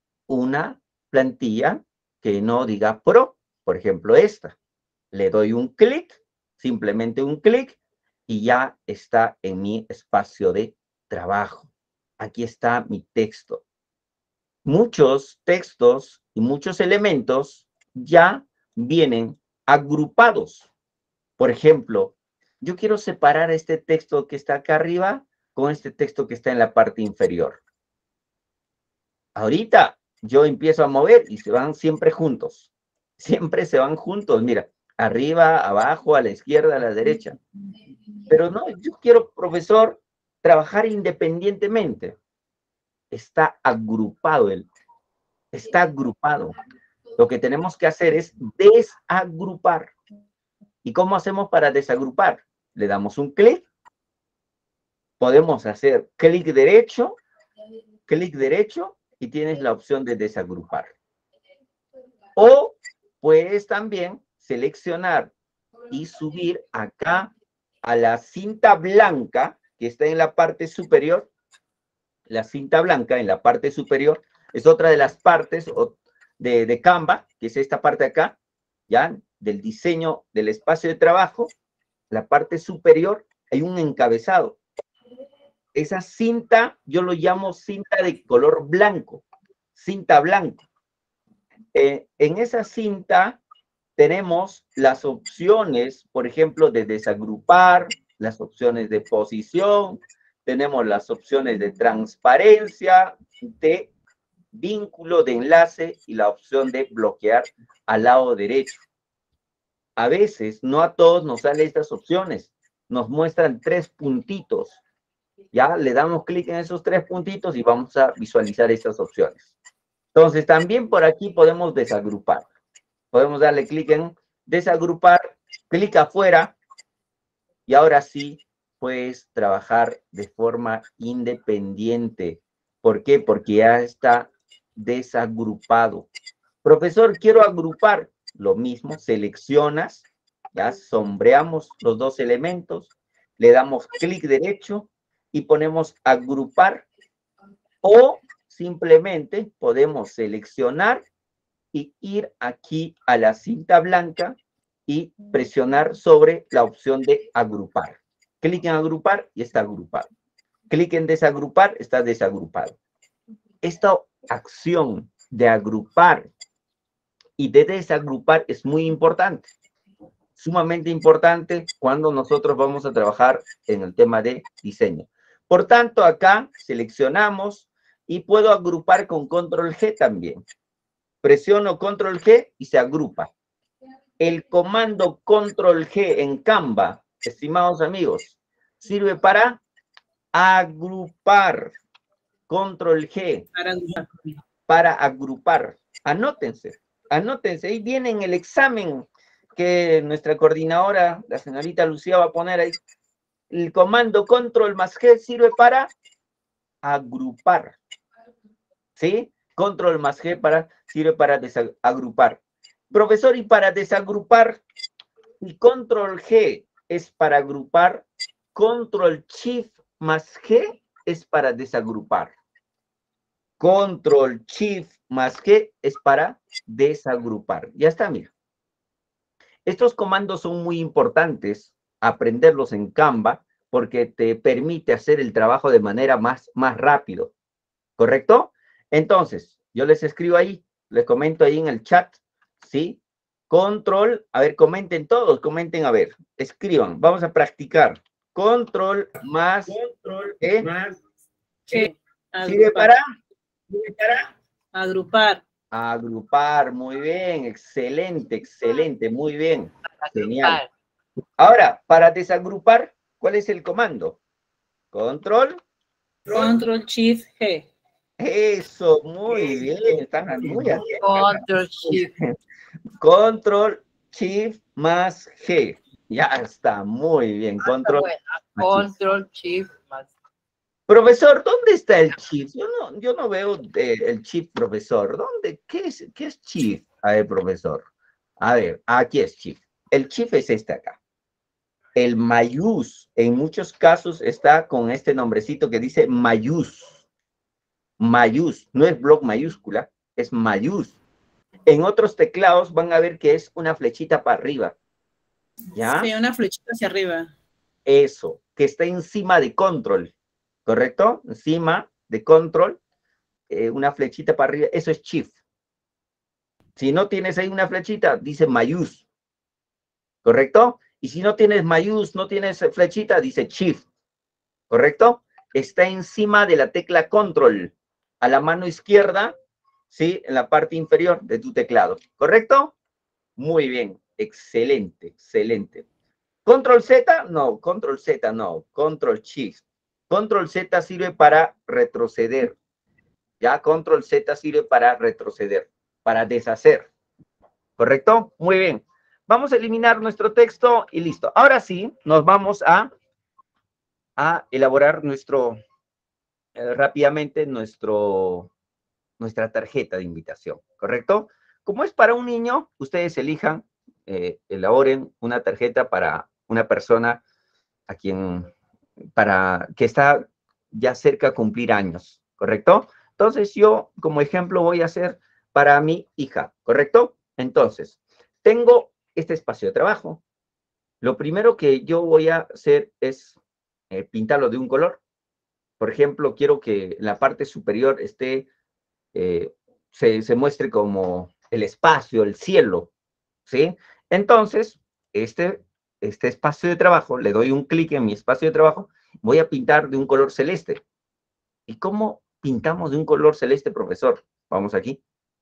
[SPEAKER 1] una plantilla que no diga Pro, por ejemplo esta. Le doy un clic, simplemente un clic, y ya está en mi espacio de trabajo. Aquí está mi texto. Muchos textos y muchos elementos ya vienen agrupados. Por ejemplo, yo quiero separar este texto que está acá arriba con este texto que está en la parte inferior. Ahorita yo empiezo a mover y se van siempre juntos. Siempre se van juntos, mira, arriba, abajo, a la izquierda, a la derecha. Pero no, yo quiero, profesor, trabajar independientemente. Está agrupado él, está agrupado. Lo que tenemos que hacer es desagrupar. ¿Y cómo hacemos para desagrupar? Le damos un clic. Podemos hacer clic derecho y tienes la opción de desagrupar. O puedes también seleccionar y subir acá a la cinta blanca que está en la parte superior. La cinta blanca en la parte superior es otra de las partes de Canva, que es esta parte de acá, ¿ya? Del diseño del espacio de trabajo. La parte superior hay un encabezado. Esa cinta yo lo llamo cinta de color blanco, cinta blanca. En esa cinta tenemos las opciones, por ejemplo, de desagrupar, las opciones de posición, tenemos las opciones de transparencia, de vínculo, de enlace y la opción de bloquear al lado derecho. A veces, no a todos nos salen estas opciones, nos muestran 3 puntitos. Ya le damos clic en esos 3 puntitos y vamos a visualizar estas opciones. Entonces, también por aquí podemos desagrupar. Podemos darle clic en desagrupar, clic afuera y ahora sí puedes trabajar de forma independiente. ¿Por qué? Porque ya está desagrupado. Profesor, quiero agrupar. Lo mismo, seleccionas, ya sombreamos los dos elementos, le damos clic derecho y ponemos agrupar, o simplemente podemos seleccionar y ir aquí a la cinta blanca y presionar sobre la opción de agrupar. Clic en agrupar y está agrupado. Clic en desagrupar, está desagrupado. Esta acción de agrupar y de desagrupar es muy importante, sumamente importante cuando nosotros vamos a trabajar en el tema de diseño. Por tanto, acá seleccionamos y puedo agrupar con control G también. Presiono control G y se agrupa. El comando control G en Canva, estimados amigos, sirve para agrupar. Control G para agrupar. Anótense, anótense. Ahí viene en el examen que nuestra coordinadora, la señorita Lucía, va a poner ahí. El comando control más G sirve para agrupar. ¿Sí? Control más G sirve para desagrupar. Profesor, y para desagrupar, y control G es para agrupar, control shift más G es para desagrupar. Control Shift más G es para desagrupar. Ya está, mira. Estos comandos son muy importantes aprenderlos en Canva porque te permite hacer el trabajo de manera más rápido. ¿Correcto? Entonces, yo les escribo ahí, les comento ahí en el chat, ¿sí? Control, a ver, comenten todos, comenten, a ver, escriban, vamos a practicar. Control más E. ¿Sirve para
[SPEAKER 2] agrupar.
[SPEAKER 1] Agrupar, muy bien, excelente, excelente, muy bien, genial. Ahora, para desagrupar, ¿cuál es el comando? Control
[SPEAKER 2] Shift G.
[SPEAKER 1] Eso, muy bien, están muy atentos.
[SPEAKER 3] Control Shift.
[SPEAKER 1] Control Shift más G. Ya está, muy bien. Control
[SPEAKER 3] Shift más.
[SPEAKER 1] Profesor, ¿dónde está el Shift? Yo no veo el Shift, profesor. ¿Dónde? ¿Qué es Shift? A ver, profesor. A ver, aquí es Shift. El Shift es este acá. El mayús, en muchos casos, está con este nombrecito que dice mayús. Mayús, no es bloc mayúscula, es mayús. En otros teclados van a ver que es una flechita para arriba. ¿Ya?
[SPEAKER 2] Sí, una flechita hacia arriba.
[SPEAKER 1] Eso, que está encima de control. ¿Correcto? Encima de control, una flechita para arriba, eso es shift. Si no tienes ahí una flechita, dice mayús. ¿Correcto? Y si no tienes mayús, no tienes flechita, dice shift. ¿Correcto? Está encima de la tecla control, a la mano izquierda, ¿sí? En la parte inferior de tu teclado. ¿Correcto? Muy bien, excelente, excelente. ¿Control Z? No, control Z no, control shift. Control Z sirve para retroceder. Ya, control Z sirve para retroceder, para deshacer. ¿Correcto? Muy bien. Vamos a eliminar nuestro texto y listo. Ahora sí, nos vamos a elaborar rápidamente nuestra tarjeta de invitación. ¿Correcto? Como es para un niño, ustedes elijan, elaboren una tarjeta para una persona que está ya cerca de cumplir años, ¿correcto? Entonces yo, como ejemplo, voy a hacer para mi hija, ¿correcto? Entonces, tengo este espacio de trabajo. Lo primero que yo voy a hacer es pintarlo de un color. Por ejemplo, quiero que la parte superior se muestre como el espacio, el cielo, ¿sí? Entonces, este espacio de trabajo, le doy un clic en mi espacio de trabajo, voy a pintar de un color celeste. ¿Y cómo pintamos de un color celeste, profesor? Vamos aquí.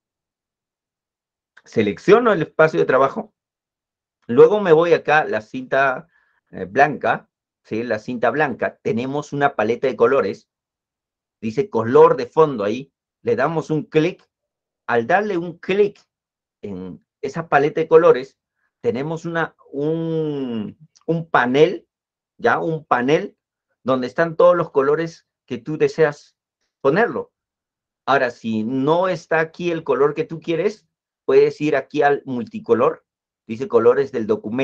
[SPEAKER 1] Selecciono el espacio de trabajo. Luego me voy acá, la cinta blanca, ¿sí? La cinta blanca. Tenemos una paleta de colores. Dice color de fondo ahí. Le damos un clic. Al darle un clic en esa paleta de colores, tenemos un panel, ¿ya? Un panel donde están todos los colores que tú deseas ponerlo. Ahora, si no está aquí el color que tú quieres, puedes ir aquí al multicolor, dice colores del documento,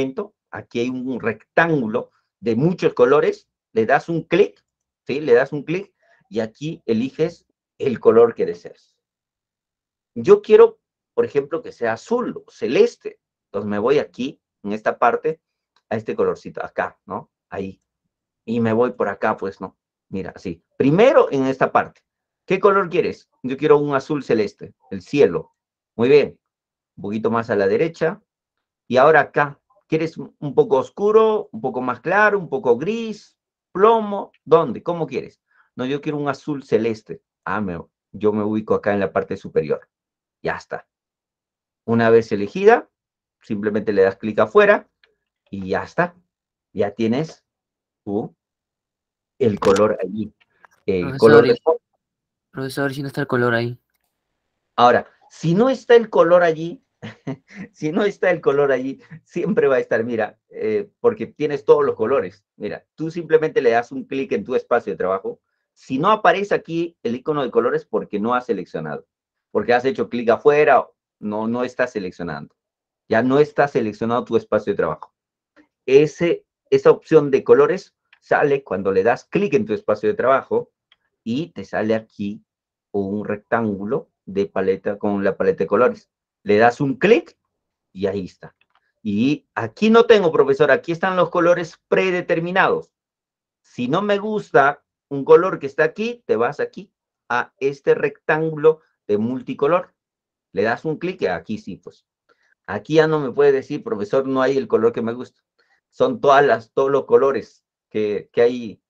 [SPEAKER 1] aquí hay un rectángulo de muchos colores, le das un clic, ¿sí? Le das un clic y aquí eliges el color que deseas. Yo quiero, por ejemplo, que sea azul o celeste. Entonces me voy aquí, en esta parte, a este colorcito, acá, ¿no? Ahí. Y me voy por acá, pues, ¿no? Mira, así. Primero en esta parte. ¿Qué color quieres? Yo quiero un azul celeste, el cielo. Muy bien. Un poquito más a la derecha. Y ahora acá. ¿Quieres un poco oscuro, un poco más claro, un poco gris, plomo? ¿Dónde? ¿Cómo quieres? No, yo quiero un azul celeste. Ah, yo me ubico acá en la parte superior. Ya está. Una vez elegida, simplemente le das clic afuera y ya está. Ya tienes tú el color allí. El
[SPEAKER 4] Profesor,
[SPEAKER 1] color de fondo.
[SPEAKER 4] profesor, si no está el color ahí.
[SPEAKER 1] Ahora, si no está el color allí, si no está el color allí, siempre va a estar, mira, porque tienes todos los colores. Mira, tú simplemente le das un clic en tu espacio de trabajo. Si no aparece aquí el icono de colores, porque no has seleccionado, porque has hecho clic afuera, no estás seleccionando. Ya no está seleccionado tu espacio de trabajo. Esa opción de colores sale cuando le das clic en tu espacio de trabajo y te sale aquí un rectángulo de paleta con la paleta de colores. Le das un clic y ahí está. Y aquí no tengo, profesor, aquí están los colores predeterminados. Si no me gusta un color que está aquí, te vas aquí a este rectángulo de multicolor. Le das un clic y aquí sí, pues. Aquí ya no me puede decir, profesor, no hay el color que me gusta. Son todos los colores que hay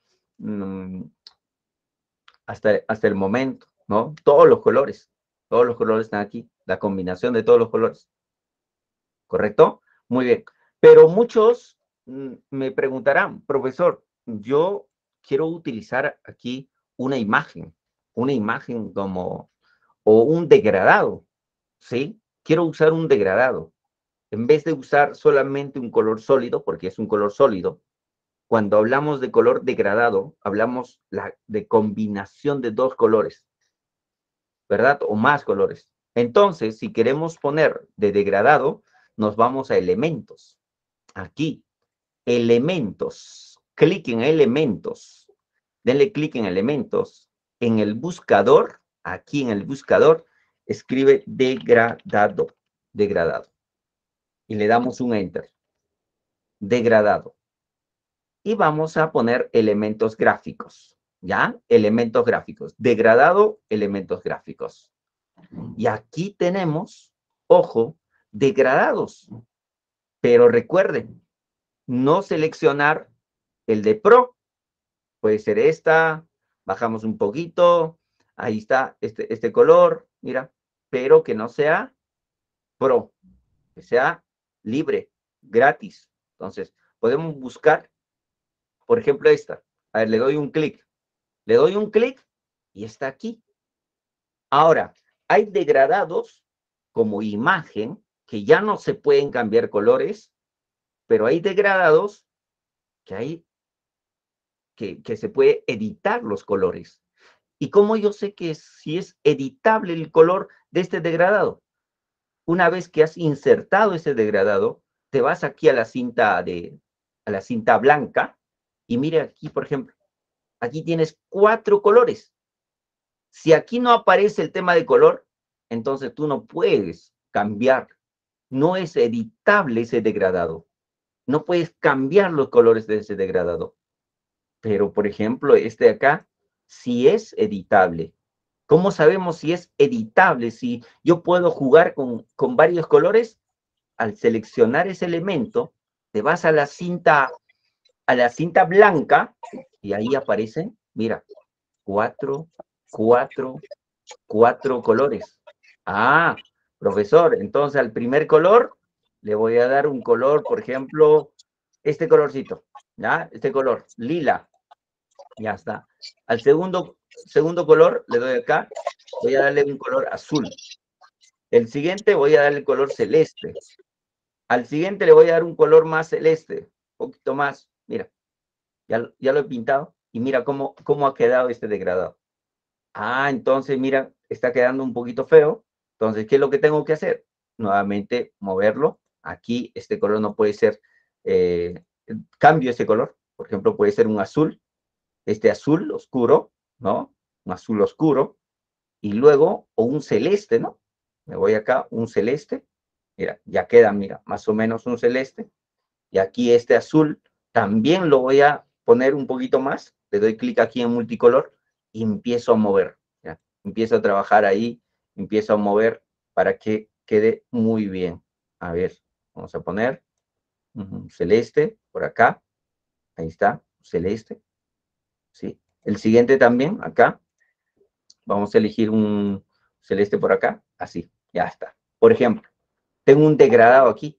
[SPEAKER 1] hasta el momento, ¿no? Todos los colores están aquí, la combinación de todos los colores. ¿Correcto? Muy bien. Pero muchos me preguntarán, profesor, yo quiero utilizar aquí una imagen como, o un degradado, ¿sí? Quiero usar un degradado. En vez de usar solamente un color sólido, porque es un color sólido, cuando hablamos de color degradado, hablamos de combinación de dos colores, ¿verdad? O más colores. Entonces, si queremos poner de degradado, nos vamos a elementos. Aquí, elementos. Clic en elementos. Denle clic en elementos. En el buscador, aquí en el buscador, escribe degradado. Degradado. Y le damos un enter. Degradado. Y vamos a poner elementos gráficos. ¿Ya? Elementos gráficos. Degradado, elementos gráficos. Y aquí tenemos, ojo, degradados. Pero recuerden, no seleccionar el de Pro. Puede ser esta, bajamos un poquito, ahí está este color, mira, pero que no sea Pro, que sea libre, gratis. Entonces, podemos buscar, por ejemplo, esta. A ver, le doy un clic y está aquí. Ahora, hay degradados como imagen que ya no se pueden cambiar colores, pero hay degradados que se puede editar los colores. ¿Y cómo yo sé que si es editable el color de este degradado? Una vez que has insertado ese degradado, te vas aquí a la cinta blanca y mire aquí, por ejemplo, aquí tienes 4 colores. Si aquí no aparece el tema de color, entonces tú no puedes cambiar. No es editable ese degradado. No puedes cambiar los colores de ese degradado. Pero, por ejemplo, este de acá sí es editable. ¿Cómo sabemos si es editable? Si yo puedo jugar con varios colores, al seleccionar ese elemento, te vas a la cinta blanca y ahí aparecen, mira, 4 colores. Ah, profesor, entonces al primer color le voy a dar un color, por ejemplo, este colorcito, ¿ya? Este color, lila. Ya está. Al segundo color le doy acá, voy a darle un color azul. El siguiente voy a darle el color celeste. Al siguiente le voy a dar un color más celeste, un poquito más. Mira, ya lo he pintado y mira cómo ha quedado este degradado. Ah, entonces mira, está quedando un poquito feo. Entonces, ¿qué es lo que tengo que hacer? Nuevamente moverlo. Aquí este color no puede ser eh, cambio ese color. Por ejemplo, puede ser un azul, este azul oscuro, ¿no? Un azul oscuro, y luego, o un celeste, ¿no? Me voy acá, un celeste, mira, ya queda, mira, más o menos un celeste, y aquí este azul también lo voy a poner un poquito más, le doy clic aquí en multicolor, y empiezo a mover, ¿ya? Empiezo a trabajar ahí, empiezo a mover para que quede muy bien. A ver, vamos a poner celeste por acá, ahí está, celeste, ¿sí? El siguiente también, acá, vamos a elegir un celeste por acá, así, ya está. Por ejemplo, tengo un degradado aquí.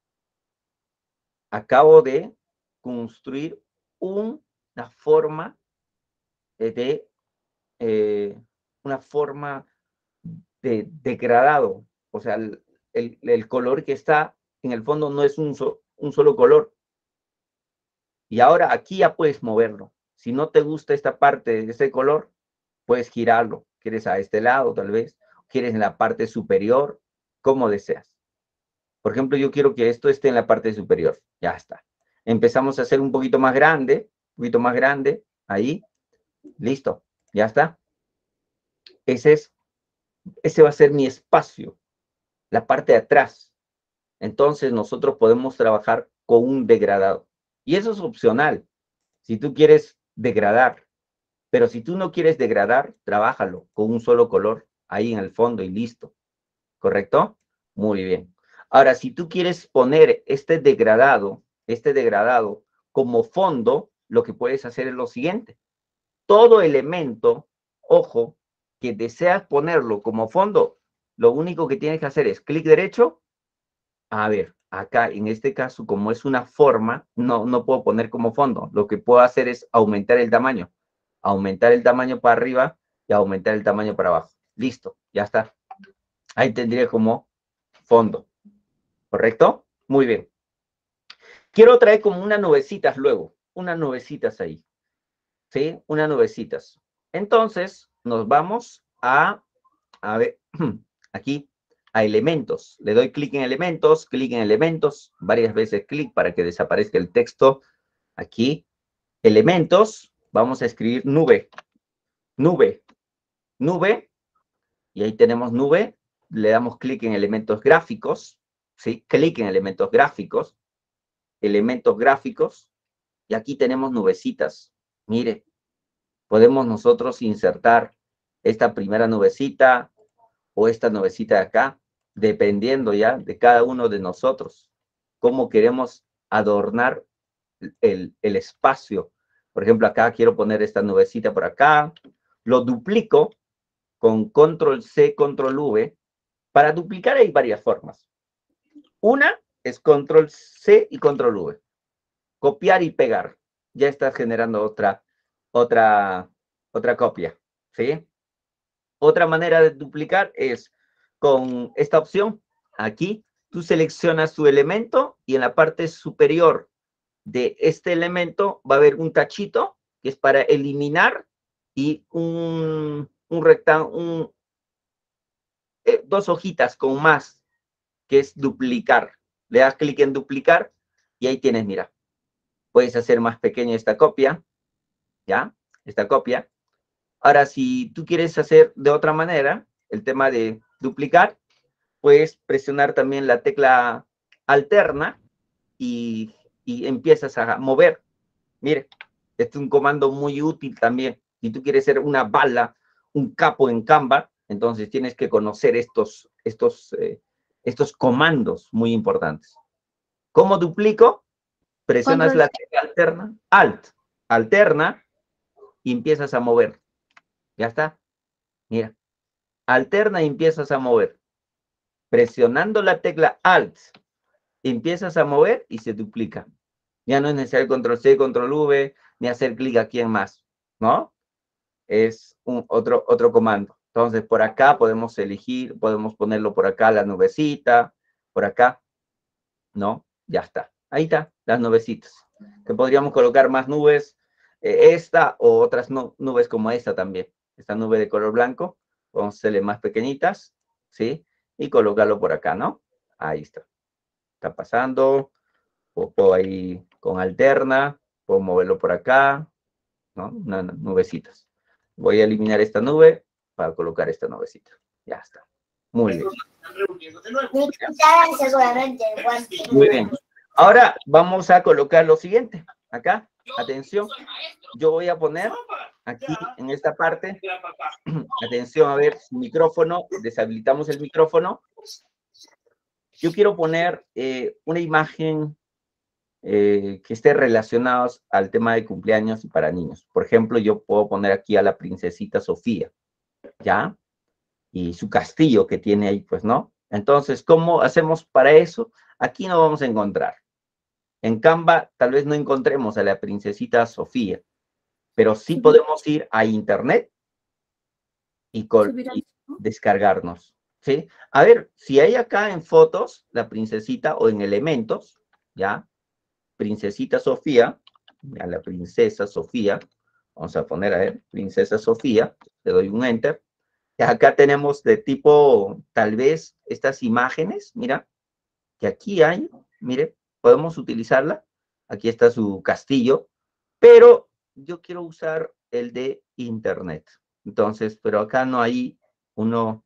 [SPEAKER 1] Acabo de construir una forma de, una forma de degradado. O sea, el color que está en el fondo no es un solo color. Y ahora aquí ya puedes moverlo. Si no te gusta esta parte de este color, puedes girarlo. ¿Quieres a este lado, tal vez? ¿Quieres en la parte superior? Como deseas. Por ejemplo, yo quiero que esto esté en la parte superior. Ya está. Empezamos a hacer un poquito más grande. Un poquito más grande. Ahí. Listo. Ya está. Ese va a ser mi espacio. La parte de atrás. Entonces, nosotros podemos trabajar con un degradado. Y eso es opcional. Si tú quieres degradar. Pero si tú no quieres degradar, trabájalo con un solo color ahí en el fondo y listo. ¿Correcto? Muy bien. Ahora, si tú quieres poner este degradado como fondo, lo que puedes hacer es lo siguiente. Todo elemento, ojo, que deseas ponerlo como fondo, lo único que tienes que hacer es clic derecho. A ver, acá en este caso, como es una forma, no puedo poner como fondo. Lo que puedo hacer es aumentar el tamaño. Aumentar el tamaño para arriba y aumentar el tamaño para abajo. Listo, ya está. Ahí tendría como fondo. ¿Correcto? Muy bien. Quiero traer como unas nubecitas luego. Unas nubecitas ahí. ¿Sí? Unas nubecitas. Entonces, nos vamos a ver, aquí, a elementos. Le doy clic en elementos, varias veces clic para que desaparezca el texto. Aquí, elementos, vamos a escribir nube, nube, nube, y ahí tenemos nube. Le damos clic en elementos gráficos, ¿sí? Clic en elementos gráficos, y aquí tenemos nubecitas. Mire, podemos nosotros insertar esta primera nubecita o esta nubecita de acá, dependiendo ya de cada uno de nosotros, cómo queremos adornar el espacio. Por ejemplo, acá quiero poner esta nubecita por acá, lo duplico con control C, control V. Para duplicar hay varias formas. Una es control C y control V. Copiar y pegar. Ya estás generando otra copia, ¿sí? Otra manera de duplicar es con esta opción. Aquí tú seleccionas tu elemento y en la parte superior de este elemento va a haber un tachito que es para eliminar y un rectángulo, dos hojitas con más, que es duplicar. Le das clic en duplicar y ahí tienes, mira, puedes hacer más pequeña esta copia, ¿ya? Esta copia. Ahora, si tú quieres hacer de otra manera, el tema de duplicar, puedes presionar también la tecla alterna y empiezas a mover. Mire, este es un comando muy útil también. Si tú quieres ser una bala, un capo en Canva, entonces tienes que conocer estos comandos muy importantes. ¿Cómo duplico? Presionas la tecla alterna, alterna, y empiezas a mover. Ya está. Mira, alterna y empiezas a mover. Presionando la tecla Alt, empiezas a mover y se duplica. Ya no es necesario control C, control V, ni hacer clic aquí en más, ¿no? Es otro comando. Entonces, por acá podemos elegir, podemos ponerlo por acá, la nubecita, por acá, ¿no? Ya está. Ahí está, las nubecitas. Que podríamos colocar más nubes, esta o otras nubes como esta también. Esta nube de color blanco, vamos a hacerle más pequeñitas, ¿sí? Y colocarlo por acá, ¿no? Ahí está. Está pasando. O puedo ahí con alterna, puedo moverlo por acá, ¿no? Nubecitas. Voy a eliminar esta nube para colocar esta nubecita. Ya está. Muy bien. Muy bien. Ahora vamos a colocar lo siguiente. Acá, atención. Yo voy a poner aquí en esta parte. Atención, a ver, micrófono. Deshabilitamos el micrófono. Yo quiero poner una imagen que esté relacionada al tema de cumpleaños y para niños. Por ejemplo, yo puedo poner aquí a la princesita Sofía, ¿ya? Y su castillo que tiene ahí, pues, ¿no? Entonces, ¿cómo hacemos para eso? Aquí no vamos a encontrar. En Canva tal vez no encontremos a la princesita Sofía, pero sí podemos ir a internet y descargarnos, ¿sí? A ver, si hay acá en fotos la princesita o en elementos, ¿ya? Princesita Sofía, a la princesa Sofía, vamos a poner, a ver, princesa Sofía, le doy un enter. Y acá tenemos de tipo, tal vez, estas imágenes, mira, que aquí hay, mire, podemos utilizarla. Aquí está su castillo, pero yo quiero usar el de internet. Entonces, pero acá no hay uno,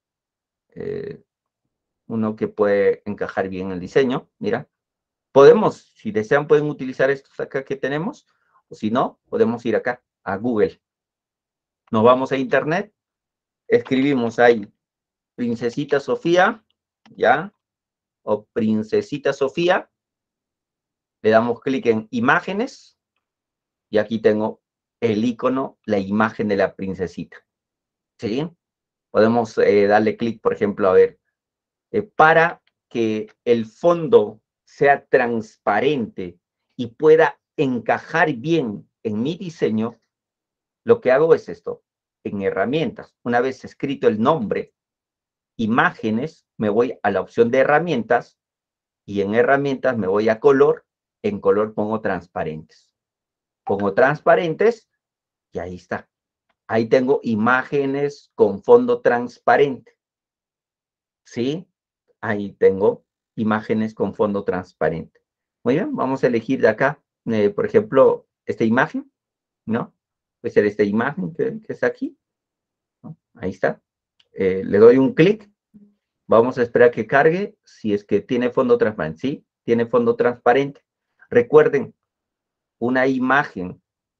[SPEAKER 1] uno que puede encajar bien el diseño, mira. Podemos, si desean, pueden utilizar estos acá que tenemos, o si no, podemos ir acá, a Google. Nos vamos a internet, escribimos ahí, Princesita Sofía, ¿ya? O Princesita Sofía, le damos clic en imágenes, y aquí tengo el icono, la imagen de la princesita, ¿sí? Podemos darle clic, por ejemplo, a ver, para que el fondo sea transparente y pueda encajar bien en mi diseño, lo que hago es esto. En herramientas, una vez escrito el nombre, imágenes, me voy a la opción de herramientas y en herramientas me voy a color. En color pongo transparentes. Pongo transparentes y ahí está. Ahí tengo imágenes con fondo transparente. ¿Sí? Ahí tengo imágenes con fondo transparente. Muy bien, vamos a elegir de acá, por ejemplo, esta imagen, ¿no? Puede ser esta imagen que está aquí, ¿no? Ahí está. Le doy un clic. Vamos a esperar que cargue, si es que tiene fondo transparente. Sí, tiene fondo transparente. Recuerden, una imagen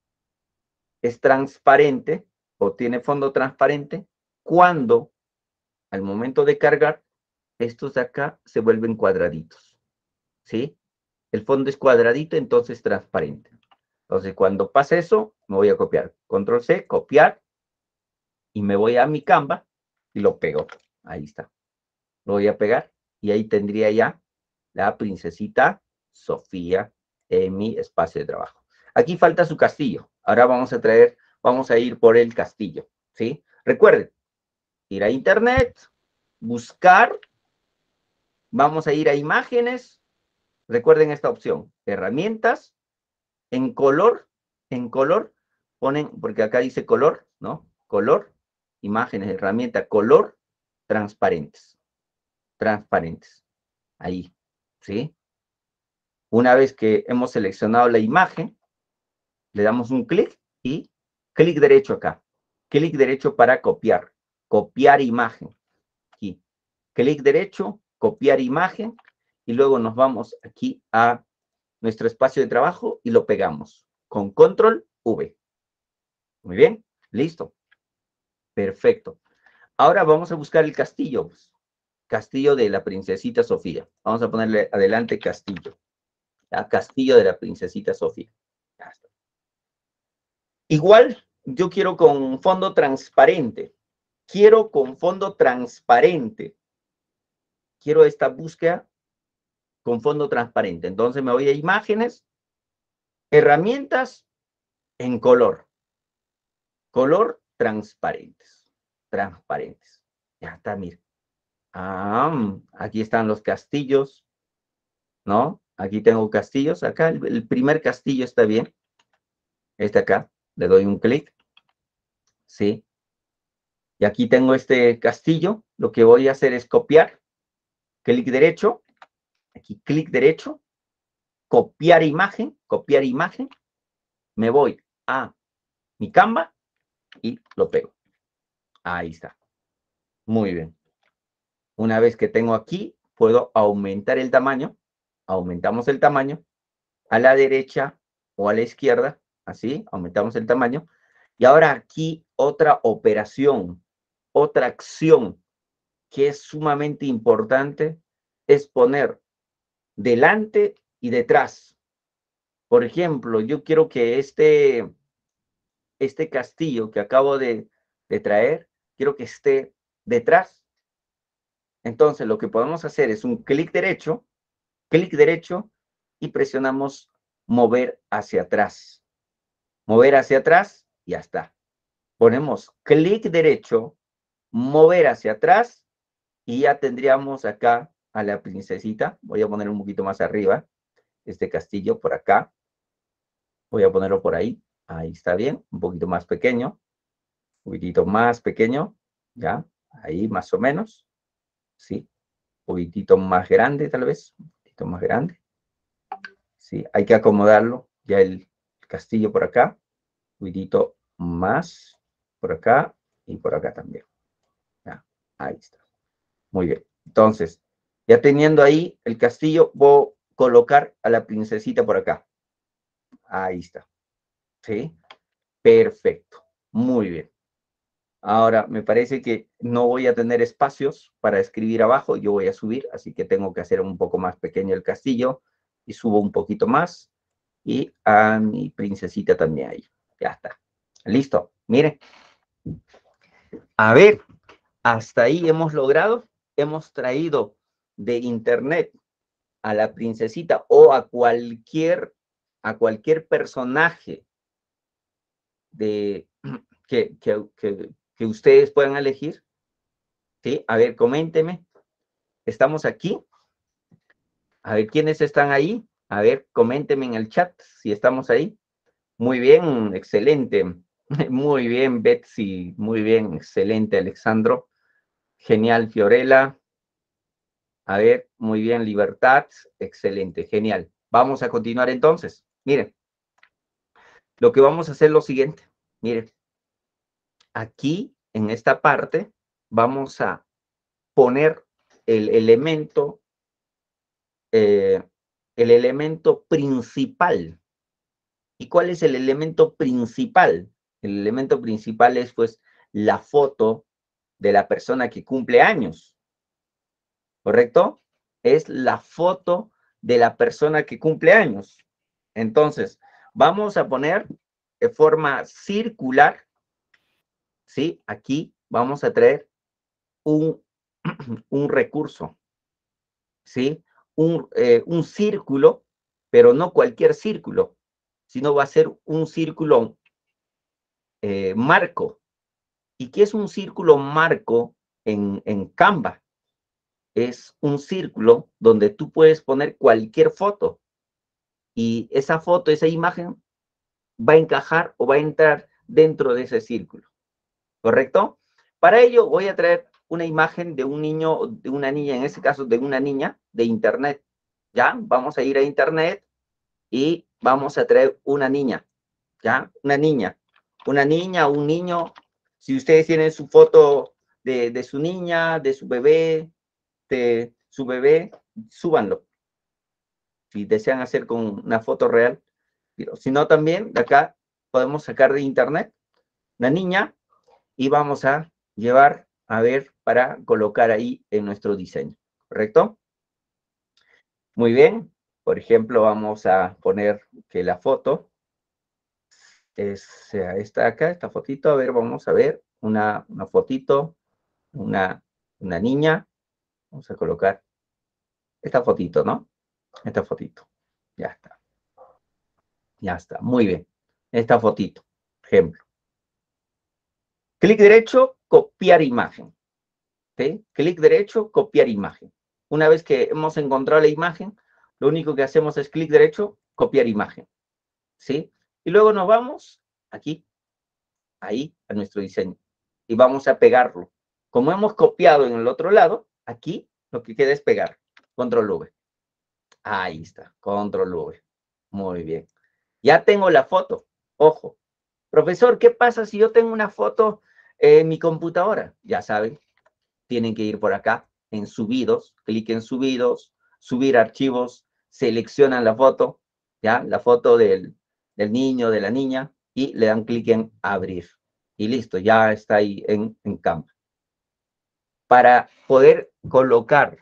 [SPEAKER 1] es transparente o tiene fondo transparente cuando, al momento de cargar, estos de acá se vuelven cuadraditos, ¿sí? El fondo es cuadradito, entonces transparente. Entonces, cuando pasa eso, me voy a copiar. Control C, copiar, y me voy a mi Canva y lo pego. Ahí está. Lo voy a pegar y ahí tendría ya la princesita Sofía en mi espacio de trabajo. Aquí falta su castillo. Ahora vamos a ir por el castillo, ¿sí? Recuerden, ir a internet, buscar, vamos a ir a imágenes. Recuerden esta opción, herramientas, en color, ponen, porque acá dice color, ¿no? Color, imágenes, herramienta, color, transparentes. Transparentes. Ahí, ¿sí? Una vez que hemos seleccionado la imagen, le damos un clic y clic derecho acá. Clic derecho para copiar. Copiar imagen. Aquí. Clic derecho, copiar imagen, y luego nos vamos aquí a nuestro espacio de trabajo y lo pegamos con control V. Muy bien, listo. Perfecto. Ahora vamos a buscar el castillo. Castillo de la princesita Sofía. Vamos a ponerle adelante castillo. ¿Ya? Castillo de la princesita Sofía. Ya está. Igual, yo quiero con fondo transparente. Quiero con fondo transparente. Quiero esta búsqueda con fondo transparente. Entonces me voy a imágenes, herramientas en color. Color transparentes. Transparentes. Ya está, mira. Aquí están los castillos, ¿no? Aquí tengo castillos. Acá el primer castillo está bien. Este acá. Le doy un clic. Sí. Y aquí tengo este castillo. Lo que voy a hacer es copiar. Clic derecho. Aquí clic derecho. copiar imagen, me voy a mi Canva y lo pego. Ahí está. Muy bien. Una vez que tengo aquí, puedo aumentar el tamaño. Aumentamos el tamaño a la derecha o a la izquierda. Así, aumentamos el tamaño. Y ahora aquí otra operación, otra acción que es sumamente importante es poner delante y detrás. Por ejemplo, yo quiero que este castillo que acabo de traer, quiero que esté detrás. Entonces, lo que podemos hacer es un clic derecho y presionamos mover hacia atrás. Mover hacia atrás, ya está. Ponemos clic derecho, mover hacia atrás y ya tendríamos acá a la princesita. Voy a poner un poquito más arriba este castillo por acá. Voy a ponerlo por ahí. Ahí está bien. Un poquito más pequeño. Un poquitito más pequeño. Ya. Ahí más o menos. Sí. Un poquitito más grande tal vez. Un poquito más grande. Sí. Hay que acomodarlo. Ya el castillo por acá. Un poquitito más por acá y por acá también. Ya. Ahí está. Muy bien. Entonces, ya teniendo ahí el castillo, voy a colocar a la princesita por acá. Ahí está. ¿Sí? Perfecto. Muy bien. Ahora, me parece que no voy a tener espacios para escribir abajo. Yo voy a subir, así que tengo que hacer un poco más pequeño el castillo. Y subo un poquito más. Y a mi princesita también ahí. Ya está. Listo. Miren. A ver, hasta ahí hemos logrado. Hemos traído de internet a la princesita o a cualquier personaje de, que ustedes puedan elegir. ¿Sí? A ver, coménteme. ¿Estamos aquí? A ver, ¿quiénes están ahí? A ver, coménteme en el chat si estamos ahí. Muy bien, excelente. Muy bien, Betsy. Muy bien, excelente, Alexandro. Genial, Fiorella. A ver, muy bien, Libertad. Excelente, genial. Vamos a continuar entonces. Miren, lo que vamos a hacer es lo siguiente. Miren, aquí en esta parte vamos a poner el elemento principal. ¿Y cuál es el elemento principal? El elemento principal es pues la foto de la persona que cumple años, ¿correcto? Es la foto de la persona que cumple años. Entonces, vamos a poner de forma circular, ¿sí? Aquí vamos a traer un recurso, ¿sí? Un círculo, pero no cualquier círculo, sino va a ser un círculo marco. ¿Y qué es un círculo marco en Canva? Es un círculo donde tú puedes poner cualquier foto y esa foto, esa imagen va a encajar o va a entrar dentro de ese círculo, ¿correcto? Para ello voy a traer una imagen de un niño o de una niña, en este caso de una niña de internet. ¿Ya? Vamos a ir a internet y vamos a traer una niña, ¿ya? Una niña, un niño. Si ustedes tienen su foto de su niña, de su bebé, súbanlo. Si desean hacer con una foto real. Si no, también de acá podemos sacar de internet una niña y vamos a llevar a ver para colocar ahí en nuestro diseño, ¿correcto? Muy bien. Por ejemplo, vamos a poner que la foto sea esta acá, esta fotito. A ver, vamos a ver una fotito, una niña. Vamos a colocar esta fotito, ¿no? Esta fotito. Ya está. Ya está. Muy bien. Esta fotito. Ejemplo. Clic derecho, copiar imagen. ¿Sí? Clic derecho, copiar imagen. Una vez que hemos encontrado la imagen, lo único que hacemos es clic derecho, copiar imagen. ¿Sí? Y luego nos vamos aquí, ahí, a nuestro diseño. Y vamos a pegarlo. Como hemos copiado en el otro lado, aquí lo que queda es pegar. Control V. Ahí está, control V. Muy bien. Ya tengo la foto. Ojo. Profesor, ¿qué pasa si yo tengo una foto en mi computadora? Ya saben, tienen que ir por acá, en subidos, clic en subidos, subir archivos, seleccionan la foto, ya, la foto del niño, de la niña, y le dan clic en abrir. Y listo, ya está ahí en Canva. Para poder colocar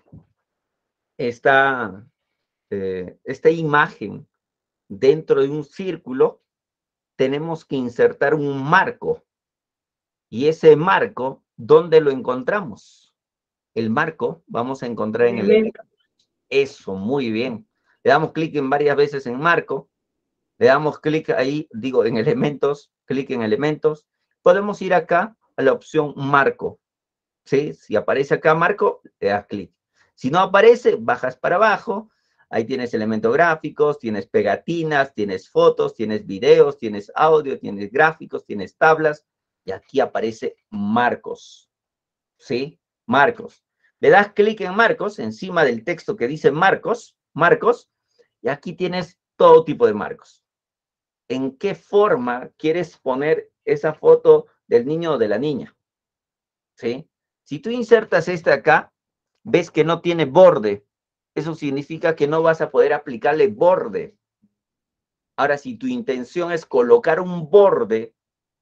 [SPEAKER 1] esta imagen dentro de un círculo, tenemos que insertar un marco. Y ese marco, ¿dónde lo encontramos? El marco vamos a encontrar en el... Eso, muy bien. Le damos clic en varias veces en marco. Le damos clic ahí, digo, en elementos, clic en elementos. Podemos ir acá a la opción marco. ¿Sí? Si aparece acá marco, le das clic. Si no aparece, bajas para abajo. Ahí tienes elementos gráficos, tienes pegatinas, tienes fotos, tienes videos, tienes audio, tienes gráficos, tienes tablas. Y aquí aparece marcos. ¿Sí? Marcos. Le das clic en marcos, encima del texto que dice marcos, y aquí tienes todo tipo de marcos. ¿En qué forma quieres poner esa foto del niño o de la niña? ¿Sí? Si tú insertas este acá, ves que no tiene borde. Eso significa que no vas a poder aplicarle borde. Ahora, si tu intención es colocar un borde,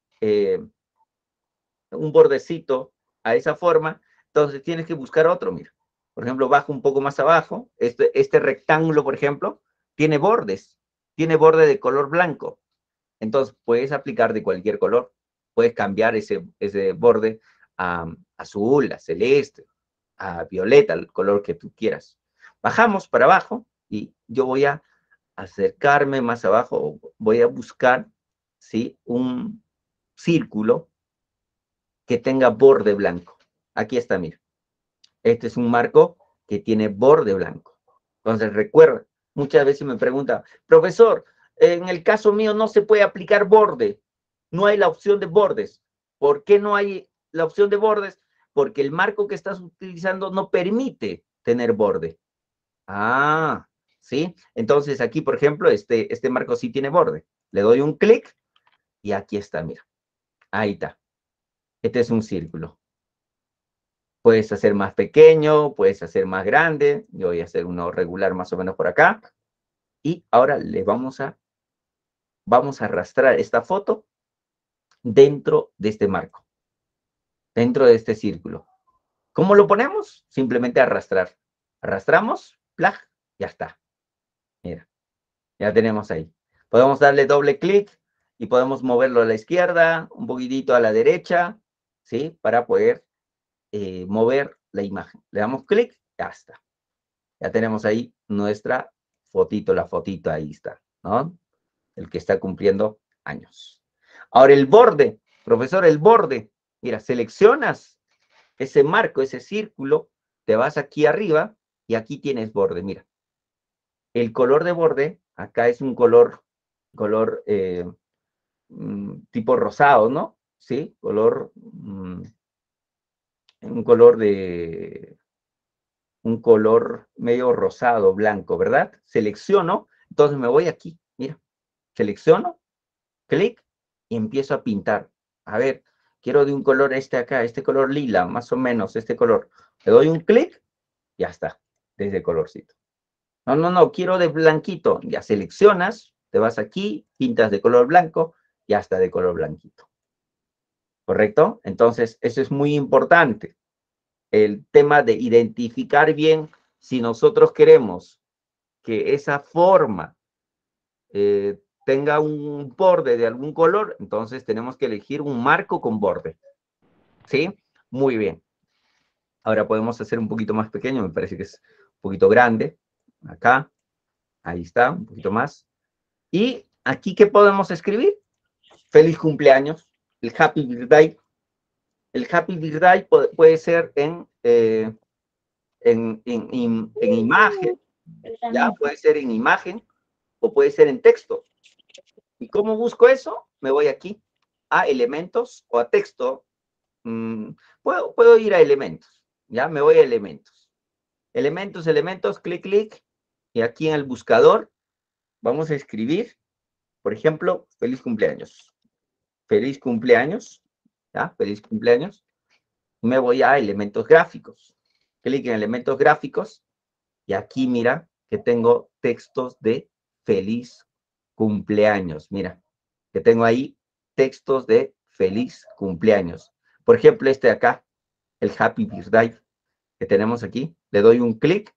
[SPEAKER 1] un bordecito a esa forma, entonces tienes que buscar otro, mira. Por ejemplo, bajo un poco más abajo, este rectángulo, por ejemplo, tiene bordes, tiene borde de color blanco. Entonces, puedes aplicar de cualquier color. Puedes cambiar ese borde a azul, a celeste, a violeta, el color que tú quieras. Bajamos para abajo y yo voy a acercarme más abajo, voy a buscar, ¿sí?, un círculo que tenga borde blanco. Aquí está, mira. Este es un marco que tiene borde blanco. Entonces, recuerda, muchas veces me preguntan, profesor, en el caso mío no se puede aplicar borde. No hay la opción de bordes. ¿Por qué no hay la opción de bordes? Porque el marco que estás utilizando no permite tener borde. Ah, ¿sí? Entonces, aquí, por ejemplo, este marco sí tiene borde. Le doy un clic y aquí está, mira. Ahí está. Este es un círculo. Puedes hacer más pequeño, puedes hacer más grande. Yo voy a hacer uno regular más o menos por acá. Y ahora le vamos a arrastrar esta foto dentro de este marco, dentro de este círculo. ¿Cómo lo ponemos? Simplemente arrastrar. Arrastramos, ¡plag! Ya está. Mira, ya tenemos ahí. Podemos darle doble clic y podemos moverlo a la izquierda, un poquitito a la derecha, ¿sí? Para poder mover la imagen. Le damos clic, ya está. Ya tenemos ahí nuestra fotito, la fotito ahí está, ¿no? El que está cumpliendo años. Ahora el borde, profesor, el borde. Mira, seleccionas ese marco, ese círculo, te vas aquí arriba y aquí tienes borde, mira. El color de borde, acá es un color tipo rosado, ¿no? Sí, un color medio rosado, blanco, ¿verdad? Selecciono, entonces me voy aquí, mira, selecciono, clic y empiezo a pintar. A ver, quiero de un color acá, este color lila, más o menos, este color. Le doy un clic, ya está, desde colorcito. No, quiero de blanquito. Ya seleccionas, te vas aquí, pintas de color blanco, ya está de color blanquito. ¿Correcto? Entonces, eso es muy importante. El tema de identificar bien si nosotros queremos que esa forma tenga un borde de algún color, entonces tenemos que elegir un marco con borde. ¿Sí? Muy bien. Ahora podemos hacer un poquito más pequeño, me parece que es un poquito grande. Acá, ahí está, un poquito más. Y aquí, ¿qué podemos escribir? Feliz cumpleaños, el Happy Birthday. El Happy Birthday puede ser en imagen, ya puede ser en imagen o puede ser en texto. ¿Y cómo busco eso? Me voy aquí a elementos o a texto. Puedo ir a elementos, ya me voy a elementos. Elementos, clic, clic, Y aquí en el buscador vamos a escribir, por ejemplo, feliz cumpleaños. Feliz cumpleaños, ¿ya? Feliz cumpleaños. Me voy a elementos gráficos. Clic en elementos gráficos y aquí mira que tengo textos de feliz cumpleaños. Mira, que tengo ahí textos de feliz cumpleaños. Por ejemplo, este de acá, el Happy Birthday que tenemos aquí. Le doy un clic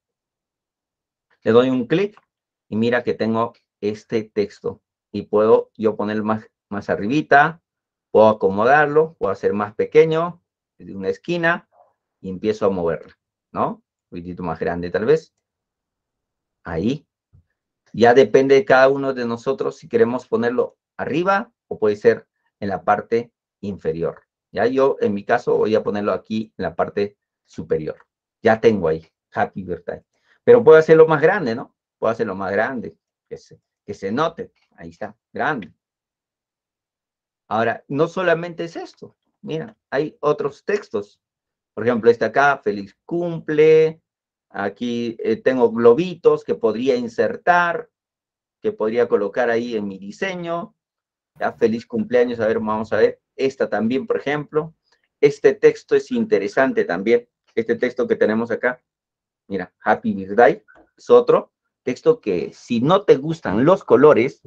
[SPEAKER 1] y mira que tengo este texto. Y puedo yo poner más arribita, puedo acomodarlo, puedo hacer más pequeño, desde una esquina, y empiezo a moverlo, ¿no? Un poquitito más grande tal vez. Ahí. Ya depende de cada uno de nosotros si queremos ponerlo arriba o puede ser en la parte inferior. Ya yo, en mi caso, voy a ponerlo aquí en la parte superior. Ya tengo ahí, Happy Birthday. Pero puedo hacerlo más grande, ¿no? Puedo hacerlo más grande, que se note. Ahí está, grande. Ahora, no solamente es esto. Mira, hay otros textos. Por ejemplo, este acá, feliz cumple. Aquí tengo globitos que podría insertar, que podría colocar ahí en mi diseño. Ya, feliz cumpleaños. A ver, vamos a ver. Esta también, por ejemplo. Este texto es interesante también. Este texto que tenemos acá. Mira, Happy Birthday. Es otro texto que si no te gustan los colores,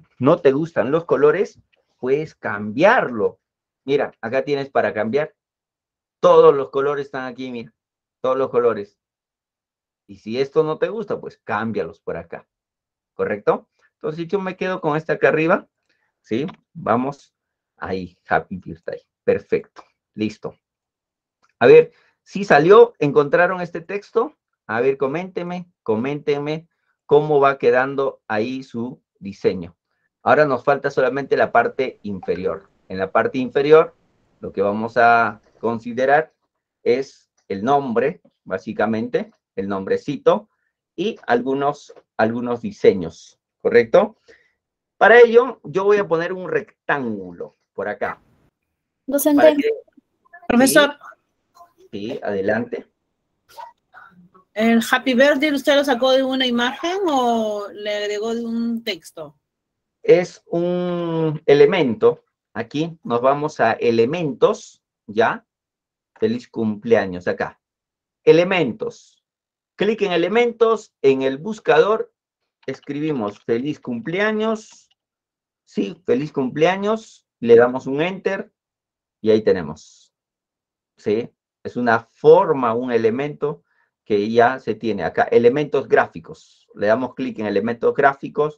[SPEAKER 1] puedes cambiarlo. Mira, acá tienes para cambiar. Todos los colores están aquí, mira. Todos los colores. Y si esto no te gusta, pues cámbialos por acá. ¿Correcto? Entonces yo me quedo con esta acá arriba. ¿Sí? Vamos. Ahí, Happy Birthday. Perfecto. Listo. A ver, si salió, ¿encontraron este texto? A ver, coméntenme cómo va quedando ahí su diseño. Ahora nos falta solamente la parte inferior. En la parte inferior, lo que vamos a considerar es el nombre, básicamente, el nombrecito, y algunos diseños, ¿correcto? Para ello, yo voy a poner un rectángulo por acá.
[SPEAKER 2] Docente. Profesor.
[SPEAKER 1] Sí, adelante.
[SPEAKER 2] ¿El Happy Birthday usted lo sacó de una imagen o le agregó de un texto?
[SPEAKER 1] Es un elemento. Aquí nos vamos a elementos, ¿ya? Feliz cumpleaños, acá. Elementos. Clic en elementos, en el buscador, escribimos feliz cumpleaños. Sí, feliz cumpleaños. Le damos un enter y ahí tenemos. ¿Sí? Es una forma, un elemento que ya se tiene acá. Elementos gráficos. Le damos clic en elementos gráficos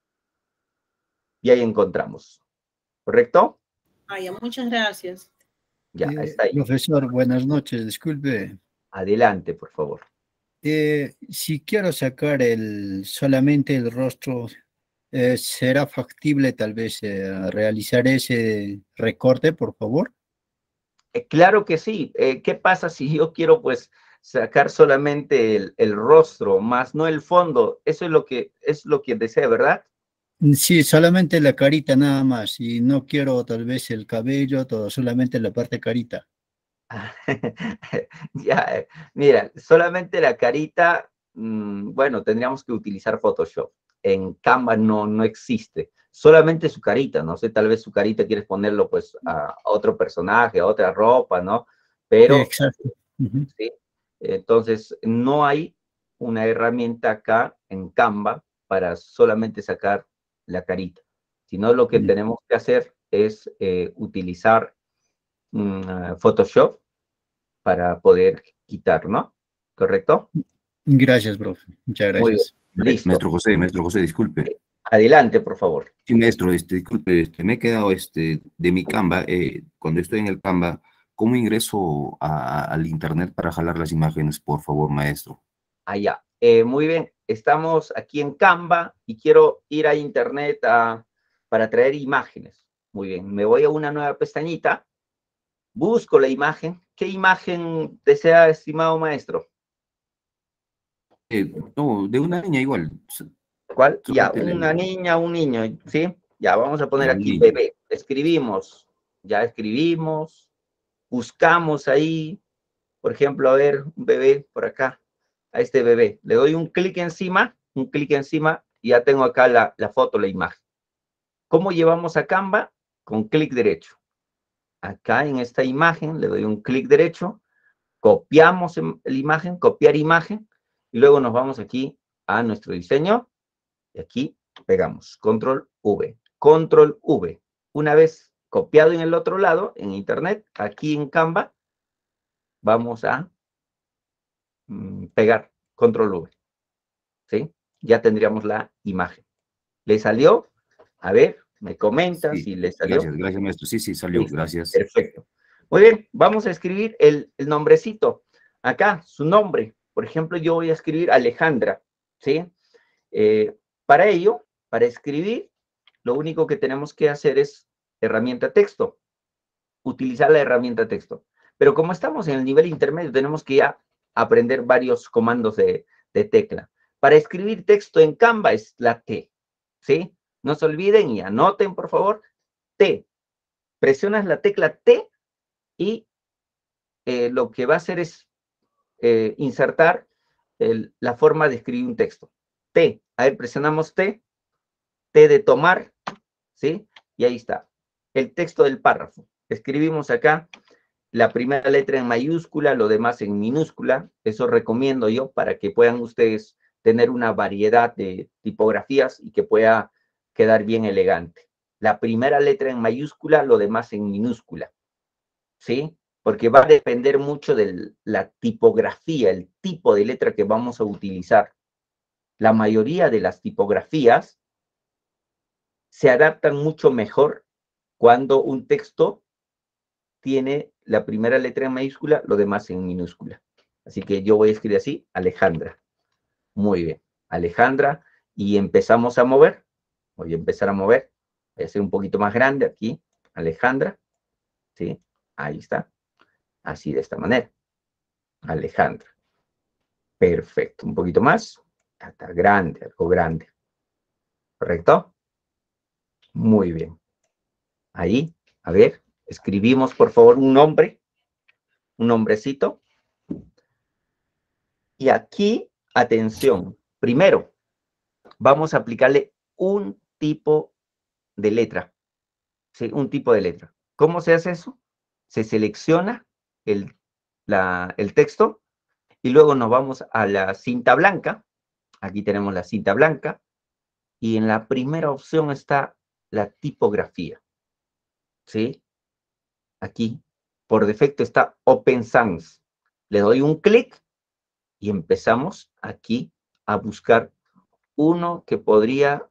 [SPEAKER 1] y ahí encontramos. ¿Correcto?
[SPEAKER 2] Ya, muchas gracias.
[SPEAKER 1] Ya, está ahí.
[SPEAKER 5] Profesor, buenas noches, disculpe.
[SPEAKER 1] Adelante, por favor.
[SPEAKER 5] Si quiero sacar solamente el rostro, ¿será factible tal vez realizar ese recorte, por favor?
[SPEAKER 1] Claro que sí. ¿Qué pasa si yo quiero, pues, sacar solamente el rostro, más no el fondo? Eso es lo que desea, ¿verdad?
[SPEAKER 5] Sí, solamente la carita nada más, y no quiero tal vez el cabello, todo, solamente la parte carita.
[SPEAKER 1] Ya, mira, solamente la carita, bueno, tendríamos que utilizar Photoshop. En Canva no existe. Solamente su carita, no sé, tal vez su carita quieres ponerlo pues a otro personaje, a otra ropa, ¿no? Pero,
[SPEAKER 5] Exacto.
[SPEAKER 1] ¿sí? Entonces, no hay una herramienta acá en Canva para solamente sacar la carita, sino lo que tenemos que hacer es utilizar Photoshop para poder quitar, ¿no? ¿Correcto?
[SPEAKER 5] Gracias, profe. Muchas
[SPEAKER 1] Muy bien.
[SPEAKER 5] gracias.
[SPEAKER 1] Listo.
[SPEAKER 6] Maestro José, disculpe.
[SPEAKER 1] Adelante, por favor.
[SPEAKER 6] Sí, maestro, disculpe, me he quedado de mi Canva, cuando estoy en el Canva, ¿cómo ingreso al internet para jalar las imágenes, por favor, maestro?
[SPEAKER 1] Allá. Muy bien. Estamos aquí en Canva y quiero ir a internet para traer imágenes. Muy bien. Me voy a una nueva pestañita. Busco la imagen. ¿Qué imagen desea, estimado maestro?
[SPEAKER 6] No, de una niña igual.
[SPEAKER 1] ¿Cuál? Ya,
[SPEAKER 6] Solamente
[SPEAKER 1] una niña, un niño, ¿sí? Ya, vamos a poner
[SPEAKER 6] Ya, un
[SPEAKER 1] aquí
[SPEAKER 6] niño.
[SPEAKER 1] bebé. Escribimos. Ya escribimos. Buscamos ahí. Por ejemplo, a ver, un bebé por acá. A este bebé. Le doy un clic encima un clic encima y ya tengo acá la foto, la imagen. ¿Cómo llevamos a Canva? Con clic derecho. Acá en esta imagen le doy un clic derecho, copiamos la imagen, copiar imagen, y luego nos vamos aquí a nuestro diseño, y aquí pegamos, control V, control V. Una vez copiado en el otro lado, en internet, aquí en Canva, vamos a pegar control V, ¿sí? Ya tendríamos la imagen. ¿Le salió? A ver, me comenta
[SPEAKER 6] Sí,
[SPEAKER 1] si le salió.
[SPEAKER 6] gracias, maestro. Sí, salió,
[SPEAKER 1] Listo,
[SPEAKER 6] gracias.
[SPEAKER 1] perfecto. Muy bien, vamos a escribir el nombrecito. Acá, su nombre. Por ejemplo, yo voy a escribir Alejandra, ¿sí? Para ello, para escribir, lo único que tenemos que hacer es herramienta texto. Utilizar la herramienta texto. Pero como estamos en el nivel intermedio, tenemos que ya aprender varios comandos de tecla. Para escribir texto en Canva es la T, ¿sí? No se olviden y anoten, por favor, T. Presionas la tecla T y lo que va a hacer es insertar la forma de escribir un texto. T. A ver, presionamos T. T de tomar, ¿sí? Y ahí está. El texto del párrafo. Escribimos acá la primera letra en mayúscula, lo demás en minúscula. Eso recomiendo yo para que puedan ustedes tener una variedad de tipografías y que pueda quedar bien elegante. La primera letra en mayúscula, lo demás en minúscula, ¿sí? Porque va a depender mucho de la tipografía, el tipo de letra que vamos a utilizar. La mayoría de las tipografías se adaptan mucho mejor cuando un texto tiene la primera letra en mayúscula, lo demás en minúscula. Así que yo voy a escribir así, Alejandra. Muy bien, Alejandra, y empezamos a mover. Voy a empezar a mover. Voy a hacer un poquito más grande aquí, Alejandra. ¿Sí? Ahí está. Así de esta manera. Alejandra. Perfecto. Un poquito más. Hasta grande, algo grande. ¿Correcto? Muy bien. Ahí, a ver, escribimos por favor un nombre. Un nombrecito. Y aquí, atención. Primero, vamos a aplicarle un tipo de letra. ¿Sí? Un tipo de letra. ¿Cómo se hace eso? Se selecciona el texto y luego nos vamos a la cinta blanca. Aquí tenemos la cinta blanca y en la primera opción está la tipografía. ¿Sí? Aquí, por defecto está Open Sans. Le doy un clic y empezamos aquí a buscar uno que podría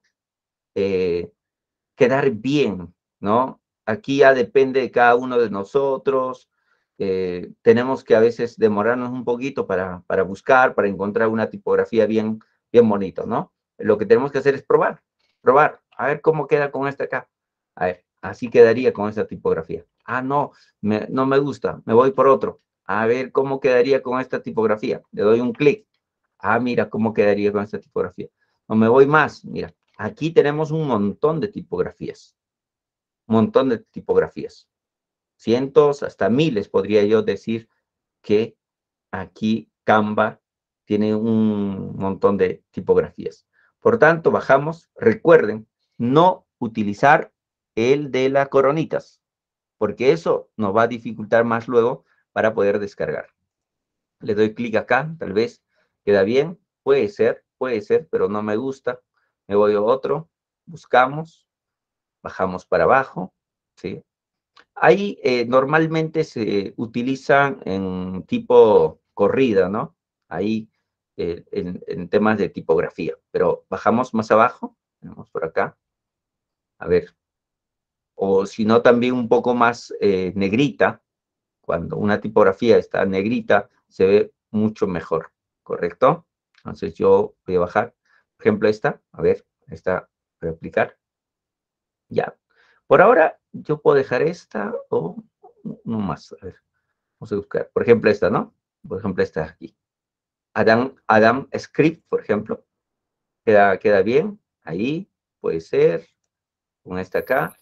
[SPEAKER 1] quedar bien, ¿no? Aquí ya depende de cada uno de nosotros. Tenemos que a veces demorarnos un poquito para buscar, para encontrar una tipografía bien bonito, ¿no? Lo que tenemos que hacer es probar, a ver cómo queda con esta acá. A ver, así quedaría con esta tipografía. Ah, no, no me gusta, me voy por otro. A ver cómo quedaría con esta tipografía. Le doy un clic. Ah, mira cómo quedaría con esta tipografía. No me voy más, mira. Aquí tenemos un montón de tipografías. Un montón de tipografías. Cientos, hasta miles, podría yo decir que aquí Canva tiene un montón de tipografías. Por tanto, bajamos. Recuerden, no utilizar el de las coronitas, porque eso nos va a dificultar más luego para poder descargar. Le doy clic acá, tal vez queda bien. Puede ser, pero no me gusta. Me voy a otro, buscamos, bajamos para abajo, ¿sí? Ahí normalmente se utilizan en tipo corrida, ¿no? Ahí en temas de tipografía, pero bajamos más abajo, tenemos por acá, a ver, o si no también un poco más negrita, cuando una tipografía está negrita, se ve mucho mejor, ¿correcto? Entonces yo voy a bajar, por ejemplo esta, a ver, esta voy a aplicar, ya. Por ahora yo puedo dejar esta o no más, a ver, vamos a buscar, por ejemplo esta, ¿no? Por ejemplo esta aquí. Adam Script, por ejemplo, queda bien, ahí, puede ser, con esta acá.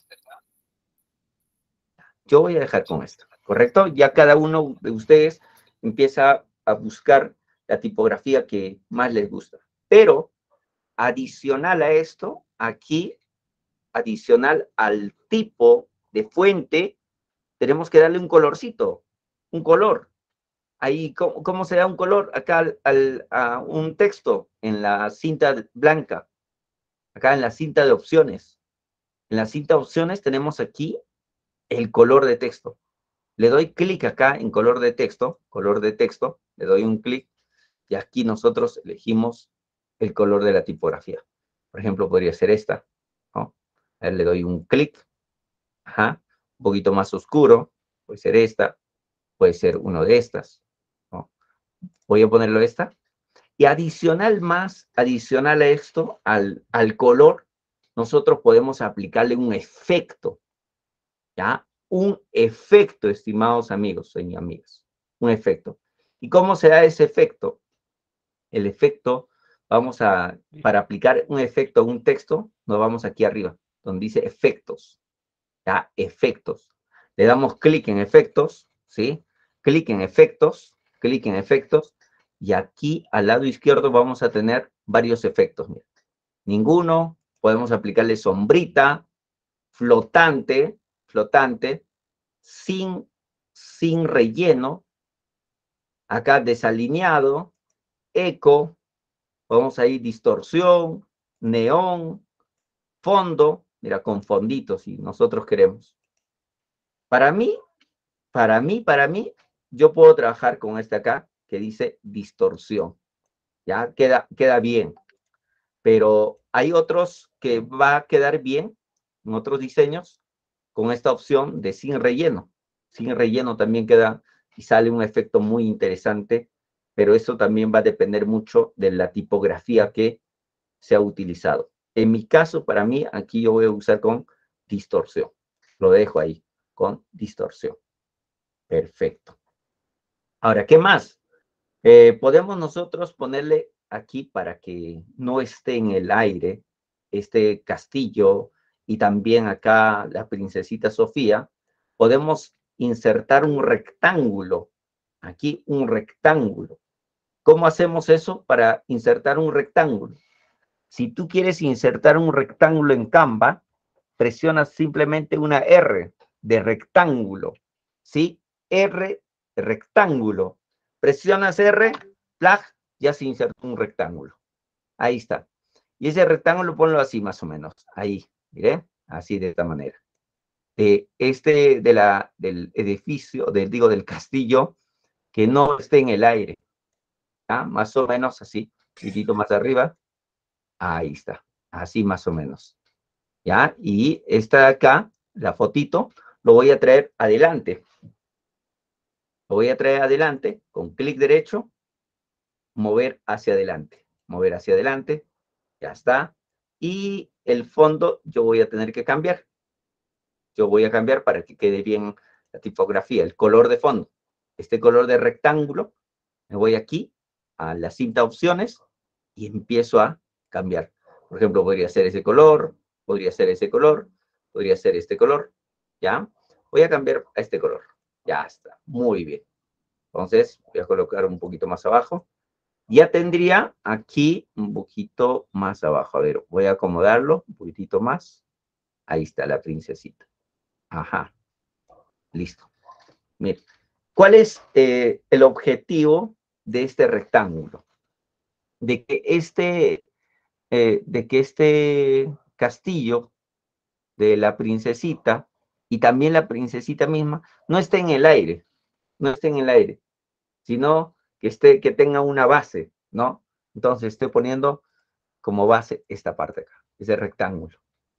[SPEAKER 1] Yo voy a dejar con esto, ¿correcto? Ya cada uno de ustedes empieza a buscar la tipografía que más les gusta. Pero adicional a esto, aquí, adicional al tipo de fuente, tenemos que darle un colorcito, un color. Ahí, ¿cómo se da un color? Acá a un texto en la cinta blanca, acá en la cinta de opciones. En la cinta de opciones tenemos aquí el color de texto. Le doy clic acá en color de texto, le doy un clic y aquí nosotros elegimos el color de la tipografía. Por ejemplo, podría ser esta, ¿no? A ver, le doy un clic, ajá, un poquito más oscuro, puede ser esta, puede ser uno de estas, ¿no? Voy a ponerlo esta. Y adicional a esto, al color, nosotros podemos aplicarle un efecto, ¿ya? Un efecto, estimados amigos y amigas, un efecto. ¿Y cómo se da ese efecto? El efecto, para aplicar un efecto a un texto, nos vamos aquí arriba, donde dice efectos, ¿ya? Efectos. Le damos clic en efectos, ¿sí? Clic en efectos, y aquí al lado izquierdo vamos a tener varios efectos. Mira. Ninguno, podemos aplicarle sombrita, flotante, sin relleno, acá desalineado, eco, vamos a ir distorsión, neón, fondo, mira, con fonditos si nosotros queremos. Para mí, yo puedo trabajar con este acá, que dice distorsión. Ya queda bien. Pero hay otros que va a quedar bien, en otros diseños, con esta opción de sin relleno. Sin relleno también queda y sale un efecto muy interesante, pero eso también va a depender mucho de la tipografía que se ha utilizado. En mi caso, para mí, aquí yo voy a usar con distorsión. Lo dejo ahí, con distorsión. Perfecto. Ahora, ¿qué más? Podemos nosotros ponerle aquí para que no esté en el aire este castillo y también acá la princesita Sofía. Podemos insertar un rectángulo. Aquí un rectángulo. ¿Cómo hacemos eso para insertar un rectángulo? Si tú quieres insertar un rectángulo en Canva, presionas simplemente una R de rectángulo, ¿sí? R de rectángulo. Presionas R, flag, ya se insertó un rectángulo. Ahí está. Y ese rectángulo ponlo así más o menos. Ahí, mire, así de esta manera. Del edificio, del castillo, que no esté en el aire. ¿Ah? Más o menos así, un poquito más arriba. Ahí está, así más o menos. ¿Ya? Y esta de acá, la fotito, lo voy a traer adelante. Lo voy a traer adelante con clic derecho, mover hacia adelante. Mover hacia adelante, ya está. Y el fondo yo voy a tener que cambiar. Yo voy a cambiar para que quede bien la tipografía, el color de fondo. Este color de rectángulo, me voy aquí a la cinta opciones y empiezo a cambiar. Por ejemplo, podría ser ese color, podría ser ese color, podría ser este color, ¿ya? Voy a cambiar a este color. Ya está, muy bien. Entonces, voy a colocar un poquito más abajo. Ya tendría aquí un poquito más abajo. A ver, voy a acomodarlo un poquitito más. Ahí está la princesita. Ajá, listo. Mira, ¿cuál es el objetivo de este rectángulo? De que este castillo de la princesita y también la princesita misma no esté en el aire, sino que tenga una base, ¿no? Entonces estoy poniendo como base esta parte acá, ese rectángulo.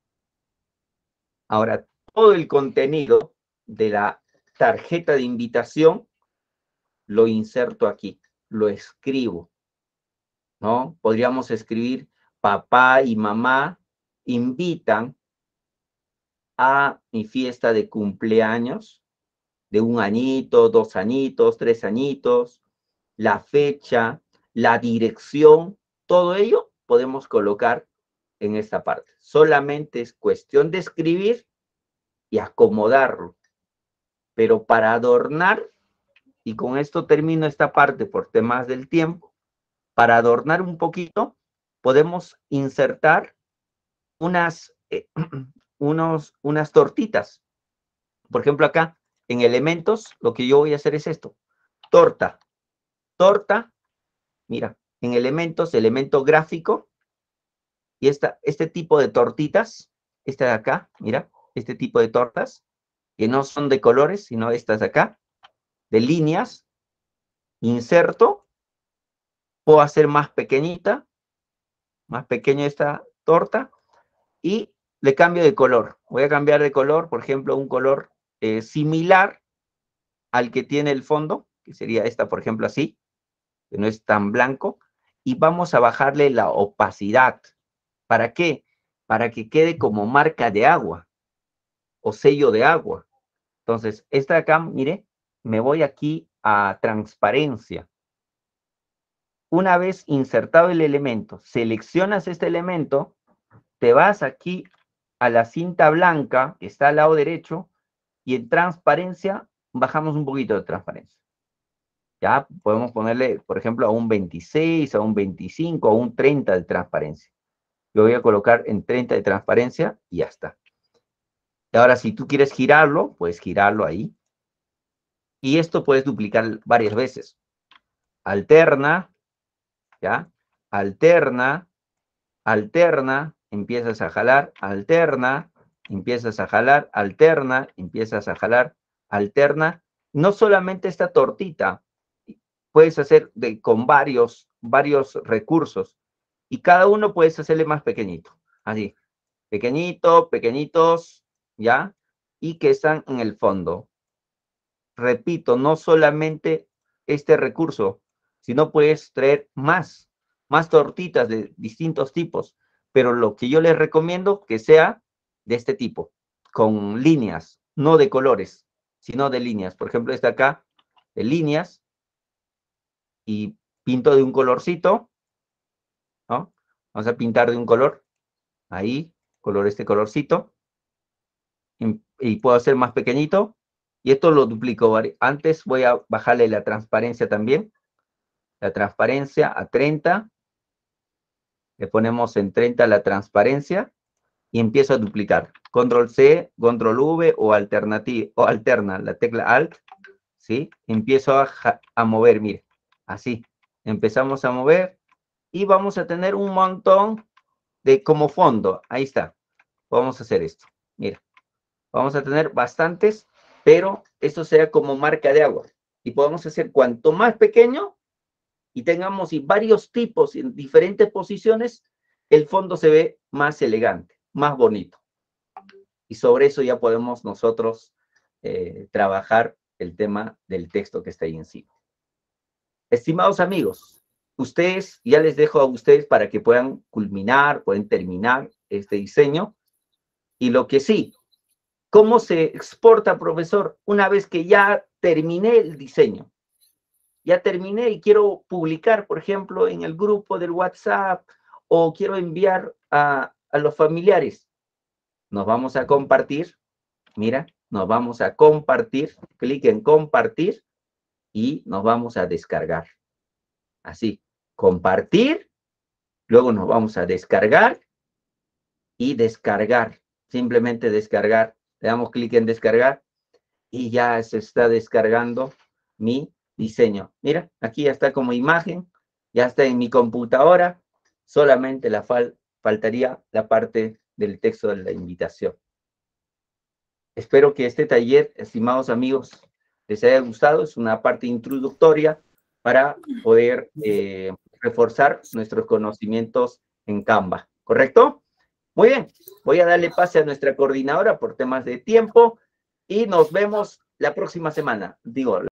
[SPEAKER 1] Ahora, todo el contenido de la tarjeta de invitación lo inserto aquí, lo escribo, ¿no? Podríamos escribir: papá y mamá invitan a mi fiesta de cumpleaños de 1 añito, 2 añitos, 3 añitos, la fecha, la dirección, todo ello podemos colocar en esta parte. Solamente es cuestión de escribir y acomodarlo. Pero para adornar, y con esto termino esta parte por temas del tiempo, para adornar un poquito, podemos insertar unas tortitas. Por ejemplo, acá en elementos, lo que yo voy a hacer es esto. Torta. Mira, en elementos, elemento gráfico. Y este tipo de tortitas, esta de acá, mira, este tipo de tortas, que no son de colores, sino estas de acá, de líneas, inserto, puedo hacer más pequeñita, más pequeña esta torta, y le cambio de color. Voy a cambiar de color, por ejemplo, un color similar al que tiene el fondo, que sería esta, por ejemplo, así, que no es tan blanco, y vamos a bajarle la opacidad. ¿Para qué? Para que quede como marca de agua o sello de agua. Entonces, esta de acá, mire, me voy aquí a transparencia. Una vez insertado el elemento, seleccionas este elemento, te vas aquí a la cinta blanca, que está al lado derecho, y en transparencia, bajamos un poquito de transparencia. Ya podemos ponerle, por ejemplo, a un 26, a un 25, a un 30 de transparencia. Lo voy a colocar en 30 de transparencia y ya está. Y ahora, si tú quieres girarlo, puedes girarlo ahí. Y esto puedes duplicar varias veces. Alterna, ¿ya? Alterna, empiezas a jalar, alterna, empiezas a jalar, alterna, empiezas a jalar, alterna. No solamente esta tortita, puedes hacer con varios recursos. Y cada uno puedes hacerle más pequeñito. Así, pequeñito, pequeñitos, ¿ya? Y que están en el fondo. Repito, no solamente este recurso, sino puedes traer más tortitas de distintos tipos. Pero lo que yo les recomiendo que sea de este tipo, con líneas, no de colores, sino de líneas. Por ejemplo, esta acá, de líneas, y pinto de un colorcito, ¿no? Vamos a pintar de un color, ahí, este colorcito, y puedo hacer más pequeñito, y esto lo duplico. Antes voy a bajarle la transparencia también, la transparencia a 30, le ponemos en 30 la transparencia, y empiezo a duplicar. Control C, Control V o alterna la tecla Alt, ¿sí? Empiezo a mover, mire, así, empezamos a mover, y vamos a tener un montón de como fondo. Ahí está. Vamos a hacer esto. Mira. Vamos a tener bastantes, pero esto sea como marca de agua. Y podemos hacer cuanto más pequeño y tengamos varios tipos en diferentes posiciones, el fondo se ve más elegante, más bonito. Y sobre eso ya podemos nosotros trabajar el tema del texto que está ahí encima. Estimados amigos, ustedes, ya les dejo a ustedes para que puedan culminar, pueden terminar este diseño. Y lo que sí, ¿cómo se exporta, profesor? Una vez que ya terminé el diseño, ya terminé y quiero publicar, por ejemplo, en el grupo del WhatsApp, o quiero enviar a los familiares. Nos vamos a compartir, mira, nos vamos a compartir, clic en compartir y nos vamos a descargar. Así, compartir, luego nos vamos a descargar y descargar, simplemente descargar. Le damos clic en descargar y ya se está descargando mi diseño. Mira, aquí ya está como imagen, ya está en mi computadora, solamente faltaría la parte del texto de la invitación. Espero que este taller, estimados amigos, les haya gustado. Es una parte introductoria para poder reforzar nuestros conocimientos en Canva, ¿correcto? Muy bien, voy a darle pase a nuestra coordinadora por temas de tiempo y nos vemos la próxima semana.